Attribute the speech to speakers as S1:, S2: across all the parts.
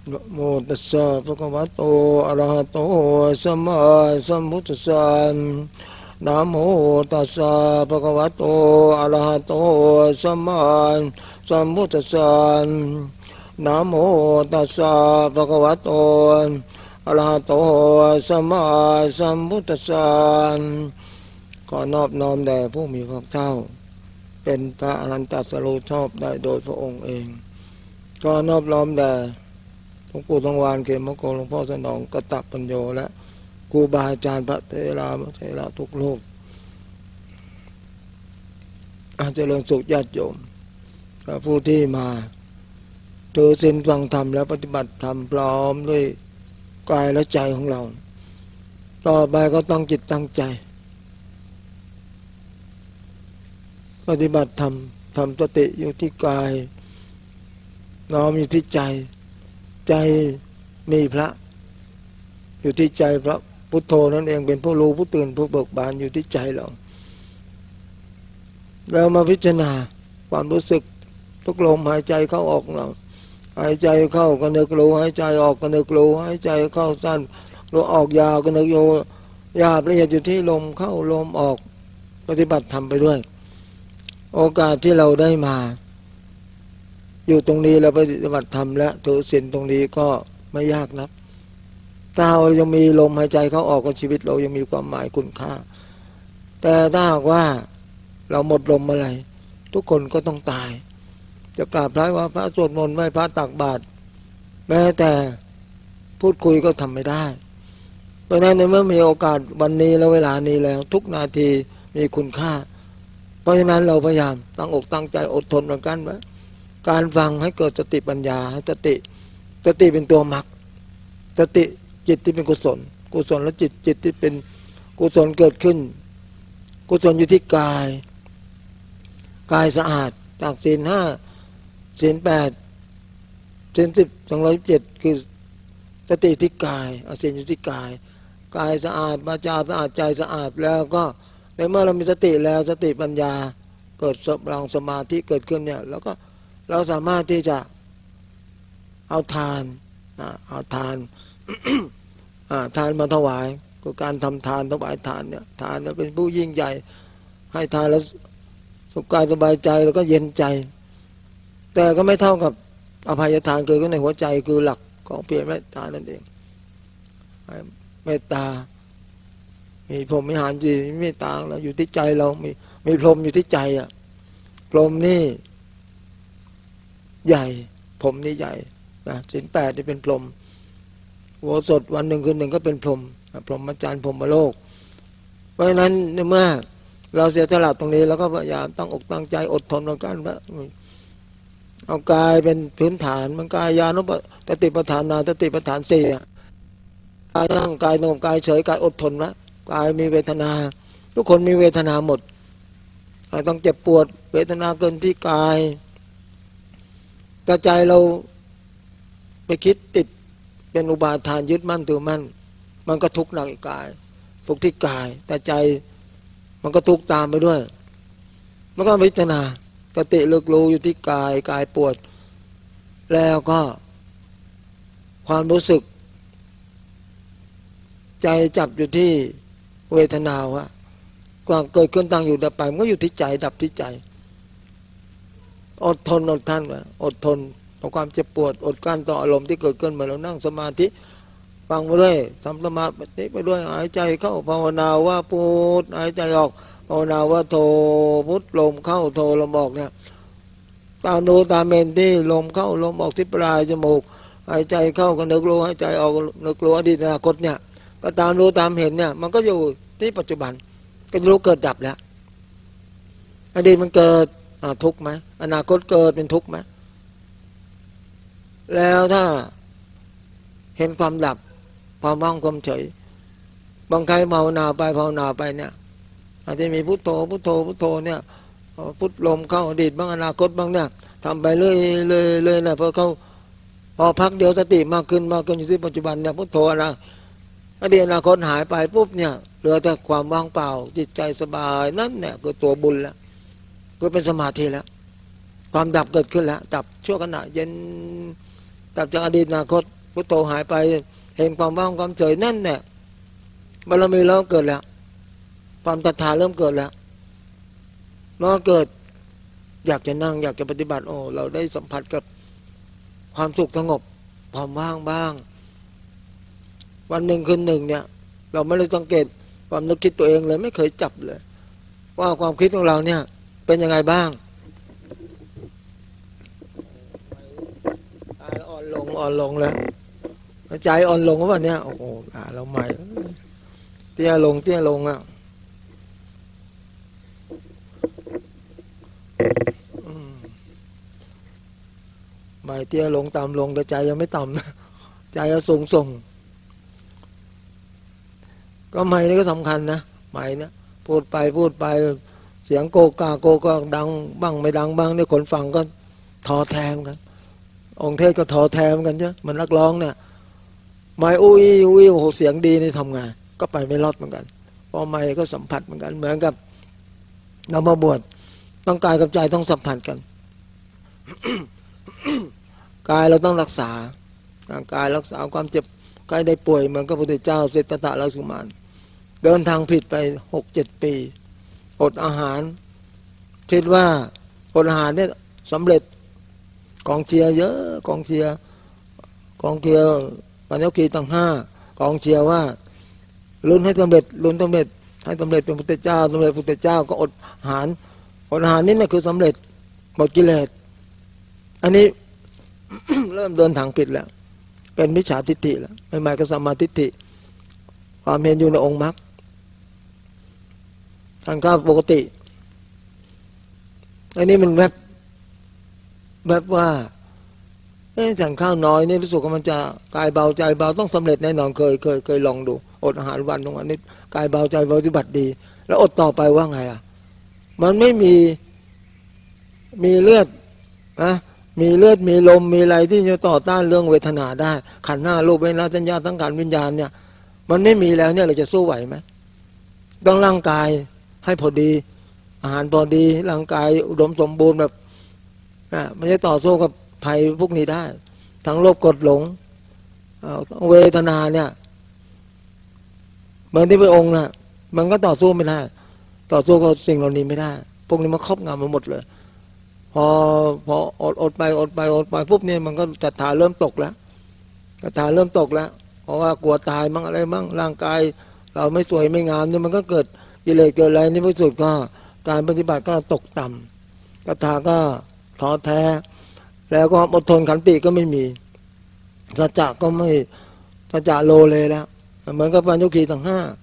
S1: นะโมตัสสะภะคะวะโตอะระหะโตสัมมาสัมพุทธัสสะนะโมตัสสะภะคะวะโตอะระหะโตสัมมาสัมพุทธัสสะนะโมตัสสะภะคะวะโตอะระหะโตสัมมาสัมพุทธัสสะขอนอบน้อมแด่ผู้มีพระเจ้าเป็นพระอรหันตสัสโลชอบได้โดยพระองค์เองก็นอบน้อมแด่หลวงปู่ทองวานเขมโกหลวงพ่อสนองกตปัญโยและครูบาอาจารย์พระเถระทุกโลกเจริญสุขญาติโยมผู้ที่มาถือศีลฟังธรรมและปฏิบัติธรรมพร้อมด้วยกายและใจของเราต่อไปก็ต้องจิตตั้งใจปฏิบัติธรรมทำสติอยู่ที่กายน้อมอยู่ที่ใจใจมีพระอยู่ที่ใจพระพุทโธนั่นเองเป็นผู้รู้ผู้ตื่นผู้เบิกบานอยู่ที่ใจเราแล้วมาพิจารณาความรู้สึกทุกลมหายใจเข้าออกเราหายใจเข้าก็นึกรู้หายใจออกก็นึกรู้หายใจเข้าสั้นรู้ออกยาวก็นึกโยหยาบละเอียดอยู่ที่ลมเข้าลมออกปฏิบัติธรรมไปด้วยโอกาสที่เราได้มาอยู่ตรงนี้เราปฏิบัติธรรมและถือศีลตรงนี้ก็ไม่ยากนักถ้าเรายังมีลมหายใจเข้าออกกับชีวิตเรายังมีความหมายคุณค่าแต่ถ้าหากว่าเราหมดลมเมื่อไหร่ทุกคนก็ต้องตายจะกราบพระว่าพระสวดมนต์ไหว้พระตักบาตรแม้แต่พูดคุยก็ทำไม่ได้เพราะนั้นเมื่อมีโอกาสวันนี้และเวลานี้แล้วทุกนาทีมีคุณค่าเพราะฉะนั้นเราพยายามตั้งอกตั้งใจอดทนเหมือนกันว่าการฟังให้เกิดสติปัญญาให้สติเป็นตัวมรรคสติจิตที่เป็นกุศลและจิตที่เป็นกุศลเกิดขึ้นกุศลอยู่ที่กายสะอาดจากศีล 5 ศีล 8 ศีล 10 227คือสติที่กายศีลอยู่ที่กายสะอาดวาจาสะอาดใจสะอาดแล้วก็ในเมื่อเรามีสติแล้วสติปัญญาเกิดพลังสมาธิเกิดขึ้นเนี่ยแล้วก็เราสามารถที่จะเอาทานทานมาถวายคือการทำทานถวายทานเนี่ยทานเป็นผู้ยิ่งใหญ่ให้ทานแล้วสุขกายสบายใจแล้วก็เย็นใจแต่ก็ไม่เท่ากับอภัยทานเกิดขึ้นในหัวใจคือหลักของเพียรเมตตานั่นเองเมตตามีพรหมวิหารจีเมตตาเราอยู่ที่ใจเรามีพรหมอยู่ที่ใจพรหมนี่ใหญ่ผมนี่ใหญ่นะศีล 8นี่เป็นพรหมอุโบสถวันหนึ่งคืนหนึ่งก็เป็นพรหมพรหมจรรย์พรหมโลกเพราะฉะนั้นเมื่อเราเสียสละตรงนี้แล้วก็พยายามตั้งอกตั้งใจอดทนในการเอากายเป็นพื้นฐานมันกายานุสติปัฏฐานาสติปัฏฐาน4กายนั่งกายนมกายเฉยกายอดทนนะกายมีเวทนาทุกคนมีเวทนาหมดต้องเจ็บปวดเวทนาเกินที่กายแต่ใจเราไปคิดติดเป็นอุบาทานยึดมั่นถือมั่นมันก็ทุกข์หนักอีกกายทุกข์ที่กายแต่ใจมันก็ทุกข์ตามไปด้วยแล้วก็พิจารณาสติเลิกรู้อยู่ที่กายปวดแล้วก็ความรู้สึกใจจับอยู่ที่เวทนาวะความเกิดขึ้นตั้งอยู่ดับไปมันก็อยู่ที่ใจดับที่ใจอดทนท่านว่าอดทนต่อความเจ็บปวดอดกั้นต่ออารมณ์ที่เกิดขึ้นเมื่อเรานั่งสมาธิฟังไปด้วยทำสมาธิไปด้วยหายใจเข้าภาวนาว่าพุทหายใจออกภาวนาว่าโทพุทลมเข้าโทลมออกเนี่ยตามดูตามเมนที่ลมเข้าลมออกที่ปลายจมูกหายใจเข้าก็นึกรู้หายใจออกนึกรู้อดีตอนาคตเนี่ยก็ตามรู้ตามเห็นเนี่ยมันก็อยู่ที่ปัจจุบันก็รู้เกิดดับแล้วอดีตมันเกิดทุกข์ไหมอนาคตเกิดเป็นทุกข์ไหมแล้วถ้าเห็นความดับความว่างความเฉยบางใครภาวนาไปเนี่ยอาจจะมีพุทโธเนี่ยพุทลมเข้าอดีตบ้างอนาคตบ้างเนี่ยทำไปเรื่อยนะพอพักเดียวสติมากขึ้นอยู่ที่ปัจจุบันเนี่ยพุทโธนะอดีตอนาคตหายไปปุ๊บเนี่ยเหลือแต่ความว่างเปล่าจิตใจสบายนั่นเนี่ยคือตัวบุญแล้วก็เป็นสมาธิแล้วความดับเกิดขึ้นแล้วดับชั่วขณะเย็นกลับจากอดีตอนาคตพุทโธหายไปเห็นความว่างความเฉยนั่นเนี่ยบารมีเริ่มเกิดแล้วความศรัทธาเริ่มเกิดแล้วเมื่อเกิดอยากจะนั่งอยากจะปฏิบัติเราได้สัมผัสกับความสุขสงบความว่างบ้างวันหนึ่งคืนหนึ่งเนี่ยเราไม่ได้สังเกตความนึกคิดตัวเองเลยไม่เคยจับเลยว่าความคิดของเราเนี่ยเป็นยังไงบ้างอ่อนลงแล้วใจอ่อนลงว่าเนี่ยโอ้โหเราใหม่เตี้ยลงอ่ะใหม่เตี้ยลงต่ำลงแต่ใจยังไม่ต่ำนะใจจะส่งก็ใหม่นี่ก็สำคัญนะใหม่เนี่ยพูดไปเสียงโกกาดังบ้างไม่ดังบ้างเนี่ยคนฟังก็ท้อแท้กันองค์เทศก็ท้อแท้กันใช่มันนักร้องเนี่ยไม่อุ้ยโอ้โหเสียงดีนี่ทำไงก็ไปไม่รอดเหมือนกันพอไม่ก็สัมผัสเหมือนกันเหมือนกับเรามาบวชต้องกายกับใจต้องสัมผัสกัน กายเราต้องรักษากายรักษาความเจ็บกายได้ป่วยเหมือนกับพระพุทธเจ้าเศรษฐะราชกุมารเดินทางผิดไป 6-7 ปีอดอาหารคิดว่าอดอาหารเนี่ยสำเร็จกองเชียร์เยอะกองเชียร์ปัญญาคีตั้ง5กองเชียร์ว่าลุ้นให้สำเร็จให้สำเร็จเป็นพุทธเจ้าสำเร็จพุทธเจ้าก็อดอาหารนี่นะคือสำเร็จหมดกิเลสอันนี้ เริ่มเดินทางผิดแล้วเป็นมิจฉาทิฏฐิแล้วไม่หมายก็สัมมาทิฏฐิความเห็นอยู่ในองค์มรรคทางข้าวปกติอันนี้มันแบบว่าฉันข้าวน้อยนี่รู้สึกว่ามันจะกายเบาใจเบาต้องสำเร็จแน่นอนเคยลองดูอดอาหารวันตรงนี้กายเบาใจเบาปฏิบัติดีแล้วอดต่อไปว่าไงมันไม่มีเลือดนะมีเลือดมีลมมีอะไรที่จะต่อต้านเรื่องเวทนาได้ขันธ์5รูปเวทนาสัญญาสังขารวิญญาณเนี่ยมันไม่มีแล้วเนี่ยเราจะสู้ไหวไหมต้องร่างกายให้พอดีอาหารพอดีร่างกายอุดมสมบูรณ์แบบไม่ใช่ต่อสู้กับภัยพวกนี้ได้ทั้งโลภกดหลงเวทนาเนี่ยเหมือนที่พระองค์น่ะมันก็ต่อสู้ไม่ได้ต่อสู้กับสิ่งเหล่านี้ไม่ได้พวกนี้มันครอบงำมาหมดเลยพออดไปปุ๊บเนี่ยมันก็ศรัทธาเริ่มตกแล้วเพราะว่ากลัวตายมั่งอะไรมั่งร่างกายเราไม่สวยไม่งามเนี่ยมันก็เกิดกิเลสเกิดอะไรนี่ที่สุดก็การปฏิบัติก็ตกต่ำศรัทธาก็ท้อแท้แล้วก็อดทนขันติก็ไม่มีสัจจะก็ไม่สัจจะโลเลแล้วเหมือนกับปัญญาคีทั้ง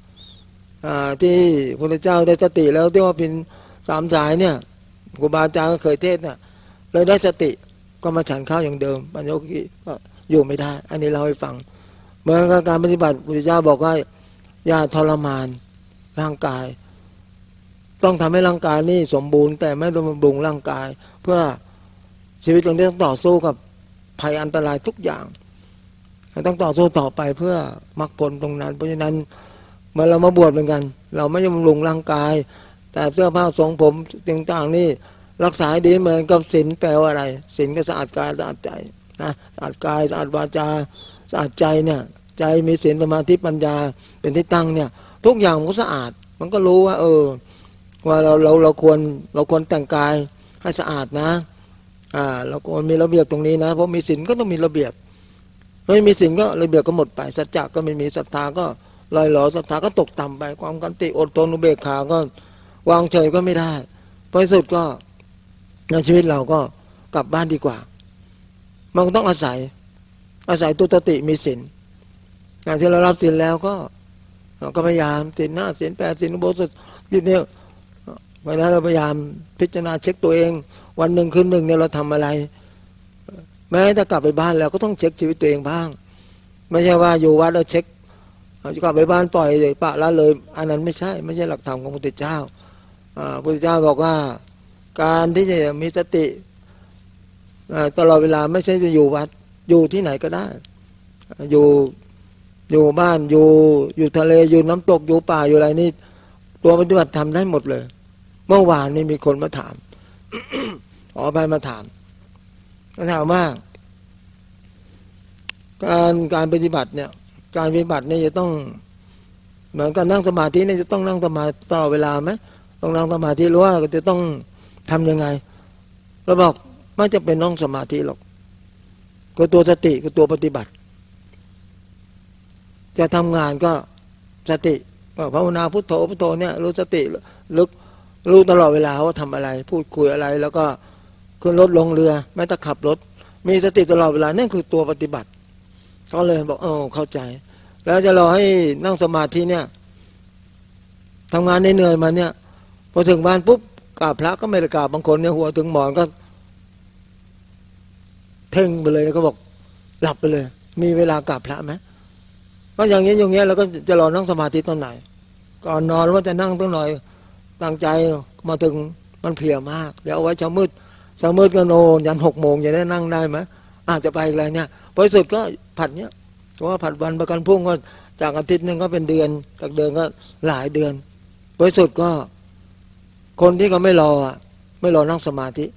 S1: 5ที่พระพุทธเจ้าได้สติแล้วที่ว่าเป็น3 สายเนี่ยครูบาอาจารย์ก็เคยเทศเนี่ยเลยได้สติก็มาฉันข้าวอย่างเดิมปัญญาคีก็อยู่ไม่ได้อันนี้เราให้ฟังเหมือนกับการปฏิบัติพระพุทธเจ้าบอกว่าอย่าทรมานร่างกายต้องทำให้ร่างกายนี่สมบูรณ์แต่ไม่ต้องบำรุงร่างกายเพื่อชีวิตตรงนี้ต้องต่อสู้กับภัยอันตรายทุกอย่างต้องต่อสู้ต่อไปเพื่อมรรคผลตรงนั้นเพราะฉะนั้นเมื่อเรามาบวชเหมือนกันเราไม่บำรุงร่างกายแต่เสื้อผ้าทรงผมต่างๆนี่รักษาดีเหมือนกับศีลแปลว่าอะไรศีลก็สะอาดกายสะอาดใจนะสะอาดกายสะอาดวาจาสะอาดใจเนี่ยใจมีศีลสมาธิปัญญาเป็นที่ตั้งเนี่ยทุกอย่างมันก็สะอาดมันก็รู้ว่าว่าเราควรแต่งกายให้สะอาดนะเราควรมีระเบียบตรงนี้นะเพราะมีศีลก็ต้องมีระเบียบไม่มีศีลก็ระเบียบก็หมดไปสัจจะก็ไม่มีศรัทธาก็ลอยหลอศรัทธาก็ตกต่ำไปความขันติอดทนอุเบกขาก็วางเฉยก็ไม่ได้เพราะสุดก็ในชีวิตเราก็กลับบ้านดีกว่ามันต้องอาศัยตัวตติมีศีลอย่างที่เรารับศีลแล้วก็พยายามศีล5ศีล8ศีลอุโบสถยึดเนี่ยวันนั้นเราพยายามพิจารณาเช็คตัวเองวันหนึ่งคืนหนึ่งเนี่ยเราทำอะไรแม้จะกลับไปบ้านแล้วก็ต้องเช็คชีวิตตัวเองบ้างไม่ใช่ว่าอยู่วัดแล้วเช็คจะกลับไปบ้านปล่อยปะละเลยอันนั้นไม่ใช่หลักธรรมของพระพุทธเจ้าพระพุทธเจ้าบอกว่าการที่จะมีสติตลอดเวลาไม่ใช่จะอยู่วัดอยู่ที่ไหนก็ได้อยู่บ้านอยู่ทะเลอยู่น้ำตกอยู่ป่าอยู่อะไรนี่ตัวปฏิบัติทำได้หมดเลยเมื่อวานนี้มีคนมาถาม ไปมาถามว่าการปฏิบัติเนี่ยการปฏิบัติเนี่ยจะต้องเหมือนการนั่งสมาธิเนี่ยจะต้องนั่งสมาธิตลอดเวลาไหมต้องนั่งสมาธิหรือว่าจะต้องทำยังไงเราบอกไม่จะเป็นนั่งสมาธิหรอกก็ตัวสติก็ตัวปฏิบัติจะทำงานก็สติก็ภาวนาพุทโธพุทโธเนี่ยรู้สติลึกรู้ตลอดเวลาว่าทำอะไรพูดคุยอะไรแล้วก็ขึ้นรถลงเรือแม้แต่ขับรถมีสติตลอดเวลานั่นคือตัวปฏิบัติเขาเลยบอกเข้าใจแล้วจะรอให้นั่งสมาธิเนี่ยทำงานเหนื่อยมาเนี่ยพอถึงบ้านปุ๊บกราบพระก็ไม่ได้กราบบางคนเนี่ยหัวถึงหมอนก็เพ่งไปเลยแล้วก็บอกหลับไปเลยมีเวลากราบพระไหมก็อย่างนี้เราก็จะรอนั่งสมาธิตอนไหนก่อนนอนว่าจะนั่งตั้งหน่อยตั้งใจมาถึงมันเพลียมากเดี๋ยวเอาไว้เช้ามืดก็โนยัน6 โมงจะได้นั่งได้ไหมอาจจะไปอะไรเนี่ยพอสุดก็ผัดเนี้ยเพราะว่าผัดวันประกันพรุ่งก็จากอาทิตย์นึงก็เป็นเดือนจากเดือนก็หลายเดือนพอสุดก็คนที่เขาไม่รอนั่งสมาธิ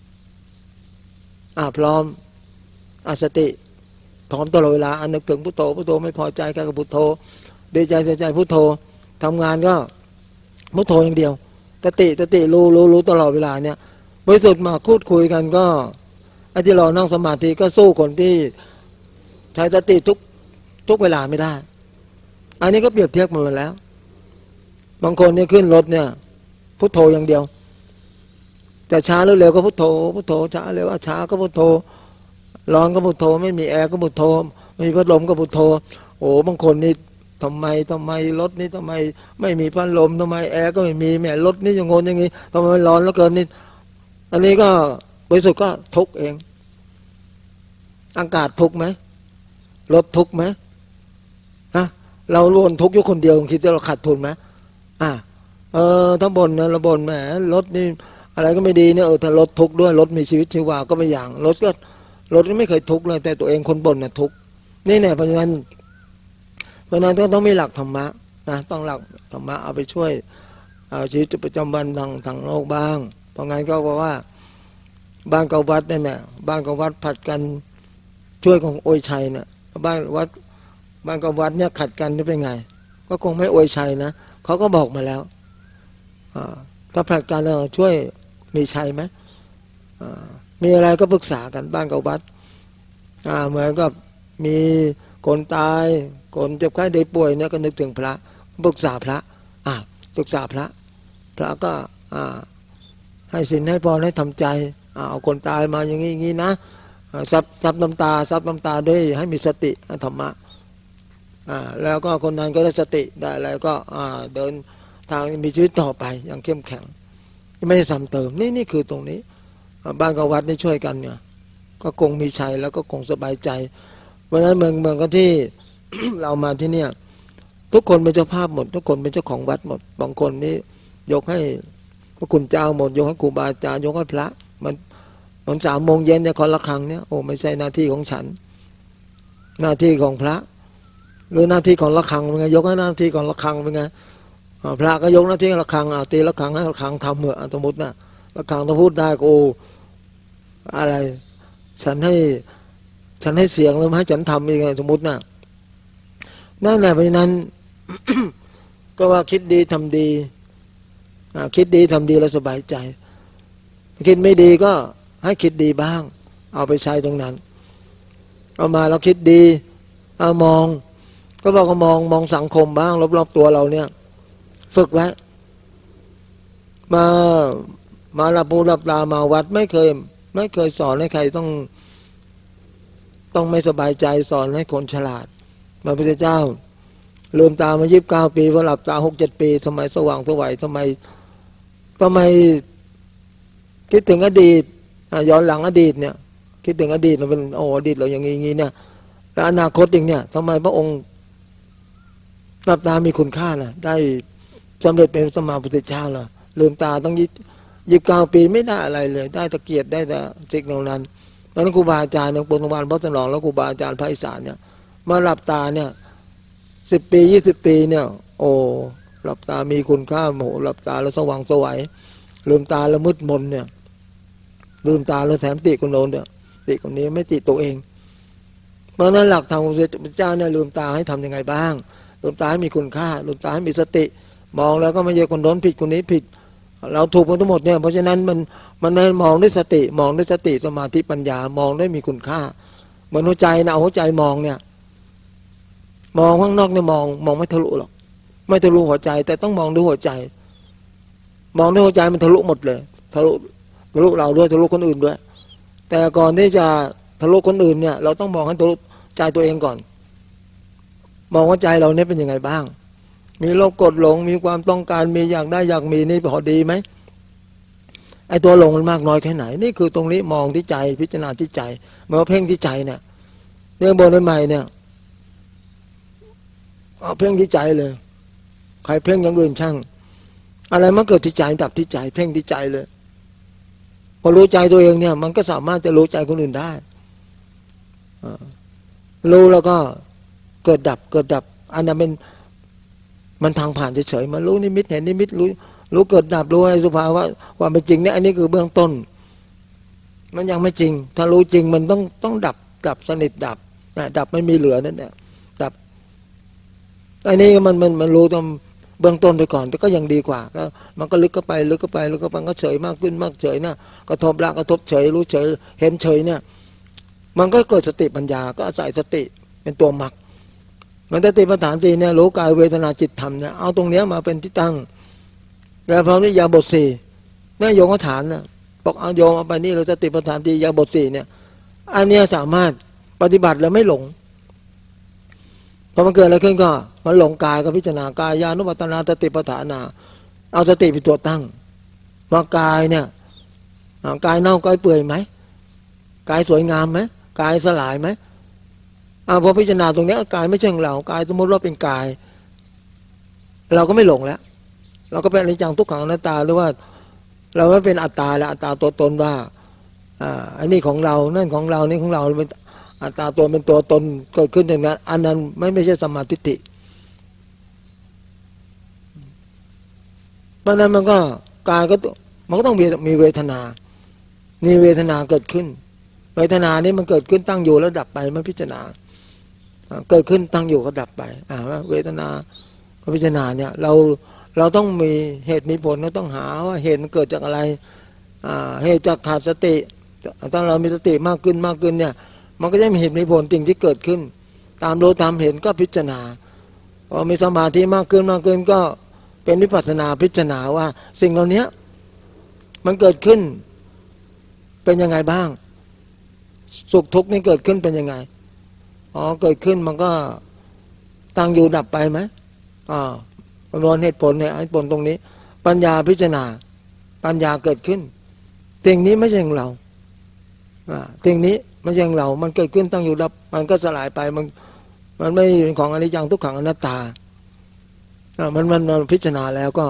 S1: พร้อมสติพร้อมตลอดเวลานึกถึงพุทโธพุทโธไม่พอใจก็พุทโธดีใจเสียใจพุทโธทำงานก็พุทโธอย่างเดียวสติรู้ตลอดเวลาเนี่ยบริสุทธิ์มาพูดคุยกันก็ไอ้ที่เรานั่งสมาธิก็สู้คนที่ใช้สติทุกเวลาไม่ได้อันนี้ก็เปรียบเทียบมาแล้วบางคนเนี่ยขึ้นรถเนี่ยพุทโธอย่างเดียวจะช้าหรือเร็วก็พุทโธพุทโธช้าเร็วช้าก็พุทโธร้อนก็พุทโธไม่มีแอร์ก็พุทโธไม่มีพัดลมก็พุทโธโอ้บางคนนี่ทำไมรถนี่ทำไมไม่มีพัดลมทำไมแอร์ก็ไม่มีแม่รถนี่ยังงงอย่างงี้ทำไมร้อนแล้วเกินนี่อันนี้ก็บริสุทธิ์ก็ทุกข์เองอากาศทุกข์ไหมรถทุกข์ไหมเราล้วนทุกข์อยู่คนเดียวคิดจะเราขาดทุนไหมถ้าบ่นนะเราบ่นแหมรถนี่อะไรก็ไม่ดีเนี่ยถ้ารถทุกข์ด้วยรถมีชีวิตชีวาก็ไม่อย่างรถก็ไม่เคยทุกข์เลยแต่ตัวเองคนบ่นน่ะทุกข์นี่เนี่ยเพราะฉะนั้นต้องมีหลักธรรมะนะต้องหลักธรรมะเอาไปช่วยชีวิตประจำวันทางโลกบ้างเพราะงั้นก็บอกว่าบ้านกับวัดเนี่ยบ้านกับวัดผัดกันช่วยของอวยชัยเนี่ยบ้านกับวัดเนี่ยขัดกันนี่เป็นไงก็คงไม่อวยชัยนะเขาก็บอกมาแล้วถ้าผลัดกันเราช่วยมีชัยไหมมีอะไรก็ปรึกษากันบ้านกับวัดเหมือนกับมีคนตายคนเจ็บไข้ได้ป่วยเนี่ยก็นึกถึงพระปรึกษาพระปรึกษาพระก็ให้ศีลให้พรให้ทำใจเอาคนตายมาอย่างนี้นะซับน้ำตาด้วยให้มีสติธรรมะแล้วก็คนนั้นก็ได้สติได้แล้วก็เดินทางมีชีวิตต่อไปอย่างเข้มแข็งไม่ได้ซ้ำเติมนี่คือตรงนี้บ้านกับวัดนี่ช่วยกันเนี่ยก็คงมีชัยแล้วก็คงสบายใจเพราะฉะนั้นเมืองก็ที่ เรามาที่เนี่ยทุกคนเป็นเจ้าภาพหมดทุกคนเป็นเจ้าของวัดหมดบางคนนี่ยกให้พระคุณเจ้าหมดยกให้ครูบาอาจารย์ยกให้พระมัน3 โมงเย็นเนี่ยคนละครั้งเนี่ยโอ้ไม่ใช่หน้าที่ของฉันหน้าที่ของพระหรือหน้าที่ของระฆังเป็นไงยกให้หน้าที่ของระฆังเป็นไงพระก็ยกหน้าที่ระฆังตีระฆังให้ระฆังทำเหมือนสมมตินะระฆังต้องพูดได้โอ้อะไรฉันให้เสียงแล้วให้ฉันทำยังไงสมมตินะนั่นแหละเพราะนั้น ก็ว่าคิดดีทำดีคิดดีทำดีแล้วสบายใจคิดไม่ดีก็ให้คิดดีบ้างเอาไปใช้ตรงนั้นเอามาเราคิดดีมองก็บอกก็มองสังคมบ้างรอบๆตัวเราเนี่ยฝึกไว้มาหลับหูหลับตามาวัดไม่เคยสอนให้ใครต้องไม่สบายใจสอนให้คนฉลาดพระพุทธเจ้าลืมตามา29 ปีพอหลับตา6-7 ปีสมัยสว่างสวัยทำไมคิดถึงอดีตย้อนหลังอดีตเนี่ยคิดถึงอดีตมันเป็นอดีตเราอย่างงี้เนี่ยแล้วอนาคตอีกเนี่ยทำไมพระองค์หลับตามีคุณค่าล่ะได้สำเร็จเป็นสมมาพุทธเจ้าล่ะลืมตาต้อง29 ปีไม่ได้อะไรเลยได้ตะเกียรติได้แต่สิ่งเหล่านั้นเพราะนั้นครูบาอาจารย์อย่างปฐมวัลพระสนองแล้วครูบาอาจารย์ภาคอีสานเนี่ยมาหลับตาเนี่ย10 ปี20 ปีเนี่ยโอ้หลับตามีคุณค่าโหหลับตาแล้วสว่างไสวลืมตาแล้วมืดมนเนี่ยลืมตาแล้วแถมติคนโน้นเนี่ยติคนนี้ไม่ติตัวเองเพราะนั้นหลักธรรมของพระพุทธเจ้าเนี่ยลืมตาให้ทำยังไงบ้างลืมตาให้มีคุณค่าลืมตาให้มีสติมองแล้วก็ไม่ใช่คนโน้นผิดคนนี้ผิดเราถูกกันทั้งหมดเนี่ยเพราะฉะนั้นมันมองด้วยสติมองด้วยสติสมาธิปัญญามองได้มีคุณค่าเหมือนหัวใจนะเอาหัวใจมองเนี่ยมองข้างนอกเนี่ยมองไม่ทะลุหรอกไม่ทะลุหัวใจแต่ต้องมองด้วยหัวใจมองด้วยหัวใจมันทะลุหมดเลยทะลุเราด้วยทะลุคนอื่นด้วยแต่ก่อนที่จะทะลุคนอื่นเนี่ยเราต้องมองให้ทะลุใจตัวเองก่อนมองว่าใจเราเนี่ยเป็นยังไงบ้างมีโลภโกรธหลงมีความต้องการมีอยากได้อยากมีนี่พอดีไหมไอ้ตัวหลงมันมากน้อยแค่ไหนนี่คือตรงนี้มองที่ใจพิจารณาที่ใจเมื่อเพ่งที่ใจเนี่ยเรื่องบนใหม่เนี่ยเอาเพ่งที่ใจเลยใครเพ่งอย่างอื่นช่างอะไรมันเกิดที่ใจดับที่ใจเพ่งที่ใจเลยพอรู้ใจตัวเองเนี่ยมันก็สามารถจะรู้ใจคนอื่นได้รู้แล้วก็เกิดดับอันนั้นเป็นมันทางผ่านเฉยๆมันรู้นิมิตเห็นนิมิตรู้เกิดดับรู้ไอ้สุภาวะความเป็นจริงเนี่ยอันนี้คือเบื้องต้นมันยังไม่จริงถ้ารู้จริงมันต้องดับสนิทดับไม่มีเหลือนั่นแหละดับไอ้นี่มันรู้ตรงเบื้องต้นไปก่อนแต่ก็ยังดีกว่าแล้วมันก็ลึกเข้าไปก็เฉยมากขึ้นมากเฉยนะกระทบละกระทบเฉยรู้เฉยเห็นเฉยเนี่ยมันก็เกิดสติปัญญาก็อาศัยสติเป็นตัวมรรคมันสติปัฏฐานสี่เนี่ยรู้กายเวทนาจิตธรรมเนี่ยเอาตรงเนี้ยมาเป็นที่ตั้งแล้วพร้อมนิยาบทสี่เนี่ยโยงฐานนะบอกเอาโยงเอาไปนี่เราสติปัฏฐานสี่ยาบทสี่เนี่ยอันเนี้ยสามารถปฏิบัติแล้วไม่หลงพอมันเกิดอะไรขึ้นก็มันหลงกายก็พิจารณากายานุปัฏฐาสติปัฏฐานาเอาสติเป็นตัวตั้งว่ากายเนี่ยกายเน่ากายเปื่อยไหมกายสวยงามไหมกายสลายไหมพอพิจารณาตรงนี้กายไม่ใช่ของเรากายสมมติว่าเป็นกายเราก็ไม่หลงแล้วเราก็เป็นอนิจจังทุกขังอนัตตาหรือว่าเราไม่เป็นอัตตาแล้วอัตตาตัวตนว่าอันนี้ของเรานั่นของเรานี่ของเราเป็นอัตตาตัวเป็นตัวตนเกิดขึ้นอย่างนั้นอันนั้นไม่ใช่สัมมาทิฏฐิเพราะนั้นมันก็กายก็มันก็ต้องมีเวทนานี่เวทนาเกิดขึ้นเวทนานี้มันเกิดขึ้นตั้งอยู่แล้วดับไปมันพิจารณาเกิดขึ้นตั้งอยู่ก็ดับไปเวทนาก็พิจารณาเนี่ยเราต้องมีเหตุมีผลเราต้องหาว่าเหตุมันเกิดจากอะไรเหตุจากขาดสติถ้าเรามีสติมากขึ้นเนี่ยมันก็จะมีเหตุมีผลสิ่งที่เกิดขึ้นตามรู้ตามเห็นก็พิจารณาพอมีสมาธิมากขึ้นก็เป็นวิปัสสนาพิจารณาว่าสิ่งเหล่านี้มันเกิดขึ้นเป็นยังไงบ้างสุขทุกข์นี่เกิดขึ้นเป็นยังไงเกิดขึ้นมันก็ตั้งอยู่ดับไปไหมประมวลเหตุผลเนี่ยเหตุผลตรงนี้ปัญญาพิจารณาปัญญาเกิดขึ้นสิ่งนี้ไม่ใช่ของเราสิ่งนี้ไม่ใช่ของเรามันเกิดขึ้นตั้งอยู่ดับมันก็สลายไปมันไม่เป็นของอนิจจังทุกขังอนัตตามันพิจารณาแล้วก็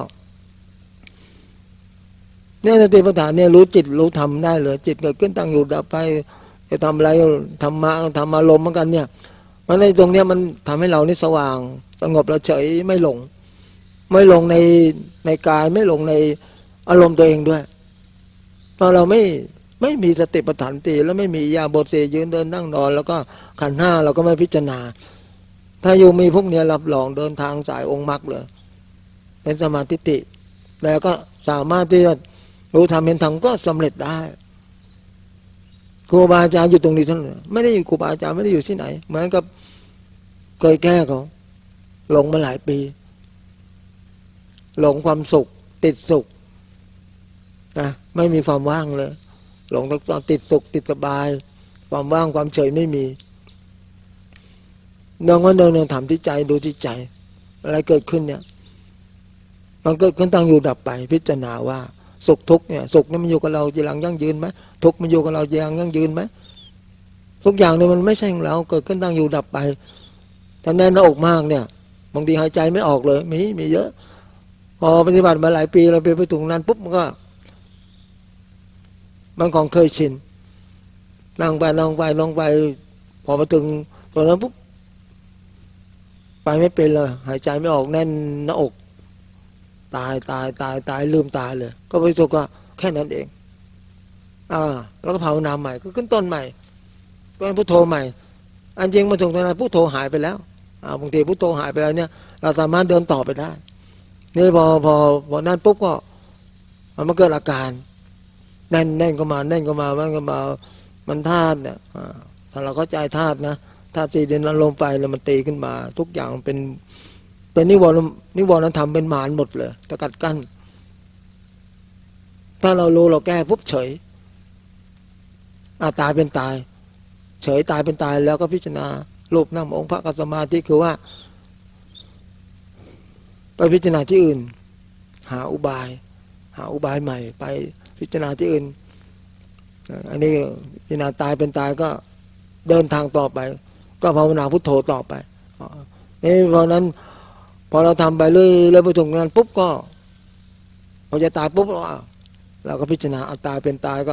S1: เนี่ยสติปัฏฐานเนี่ยรู้จิตรู้ธรรมได้เลยจิตเกิดขึ้นตั้งอยู่ดับไปจะทำอะไรธรรมารมณ์เหมือนกันเนี่ยมันในตรงเนี้ยมันทำให้เรานี่สว่างสงบแล้วเฉยไม่หลงในกายไม่หลงในอารมณ์ตัวเองด้วยเพราะเราไม่มีสติปัฏฐานตีแล้วไม่มียาบทสี่ยืนเดินนั่งนอนแล้วก็ขันธ์ห้าเราก็ไม่พิจารณาถ้าอยู่มีพวกเนี้ยรับรองเดินทางสายองค์มรรคเลยเป็นสมาธิติแล้วก็สามารถที่จะรู้ธรรมเห็นธรรมก็สำเร็จได้ครูบาอาจารย์อยู่ตรงนี้ท่านไม่ได้อยู่ครูบาอาจารย์ไม่ได้อยู่ที่ไหนเหมือนกับเคยแก้เขาหลงมาหลายปีหลงความสุขติดสุขนะไม่มีความว่างเลยหลงตอนติดสุขติดสบายความว่างความเฉยไม่มีเดินถามที่ใจดูที่ใจอะไรเกิดขึ้นเนี่ยมันเกิดขึ้นตั้งอยู่ดับไปพิจารณาว่าสุขทุกข์เนี่ยสุขนี่มันอยู่กับเราจีรังยั่งยืนไหมทุกข์มันอยู่กับเราจีรังยั่งยืนไหมทุกอย่างเนี่ยมันไม่ใช่ของเราเกิดขึ้นตั้งอยู่ดับไปถ้าแน่นหน้าอกมากเนี่ยบางทีหายใจไม่ออกเลยมีเยอะพอปฏิบัติมาหลายปีเราไปถึงนั้นปุ๊บมันก็มันของเคยชินนั่งไปพอมาถึงตอนนั้นปุ๊บไปไม่เป็นเลยหายใจไม่ออกแน่นหน้าอกตายลืมตายเลยก็ไปสุกก็แค่นั้นเองแล้วก็ภาวนาใหม่ก็ขึ้นต้นใหม่ก็พุทโธใหม่อันจริงมาถึงตรงนั้นพุทโธหายไปแล้วบางทีพุทโธหายไปแล้วเนี่ยเราสามารถเดินต่อไปได้นี่พอนั้นปุ๊บก็มันเกิดอาการแน่นก็มามันธาตุเนี่ยถ้าเราเข้าใจธาตุนะธาตุสี่ดินน้ำลมไฟแล้วมันตีขึ้นมาทุกอย่างเป็นนิวรณธรรมเป็นมารหมดเลยตะกัดกั้นถ้าเรารู้เราแก้ปุ๊บเฉยตายเป็นตายเฉยตายเป็นตายแล้วก็พิจารณารูปนามองค์พระกับสมาธิคือว่าไปพิจารณาที่อื่นหาอุบายใหม่ไปพิจารณาที่อื่นอันนี้พิจารณาตายเป็นตายก็เดินทางต่อไปก็ภาวนาพุทโธต่อไปนี่เพราะนั้นพอเราทำไปเรื่อยๆไปถึงนั้นปุ๊บก็พอจะตายปุ๊บเราก็พิจารณาตายเป็นตายก็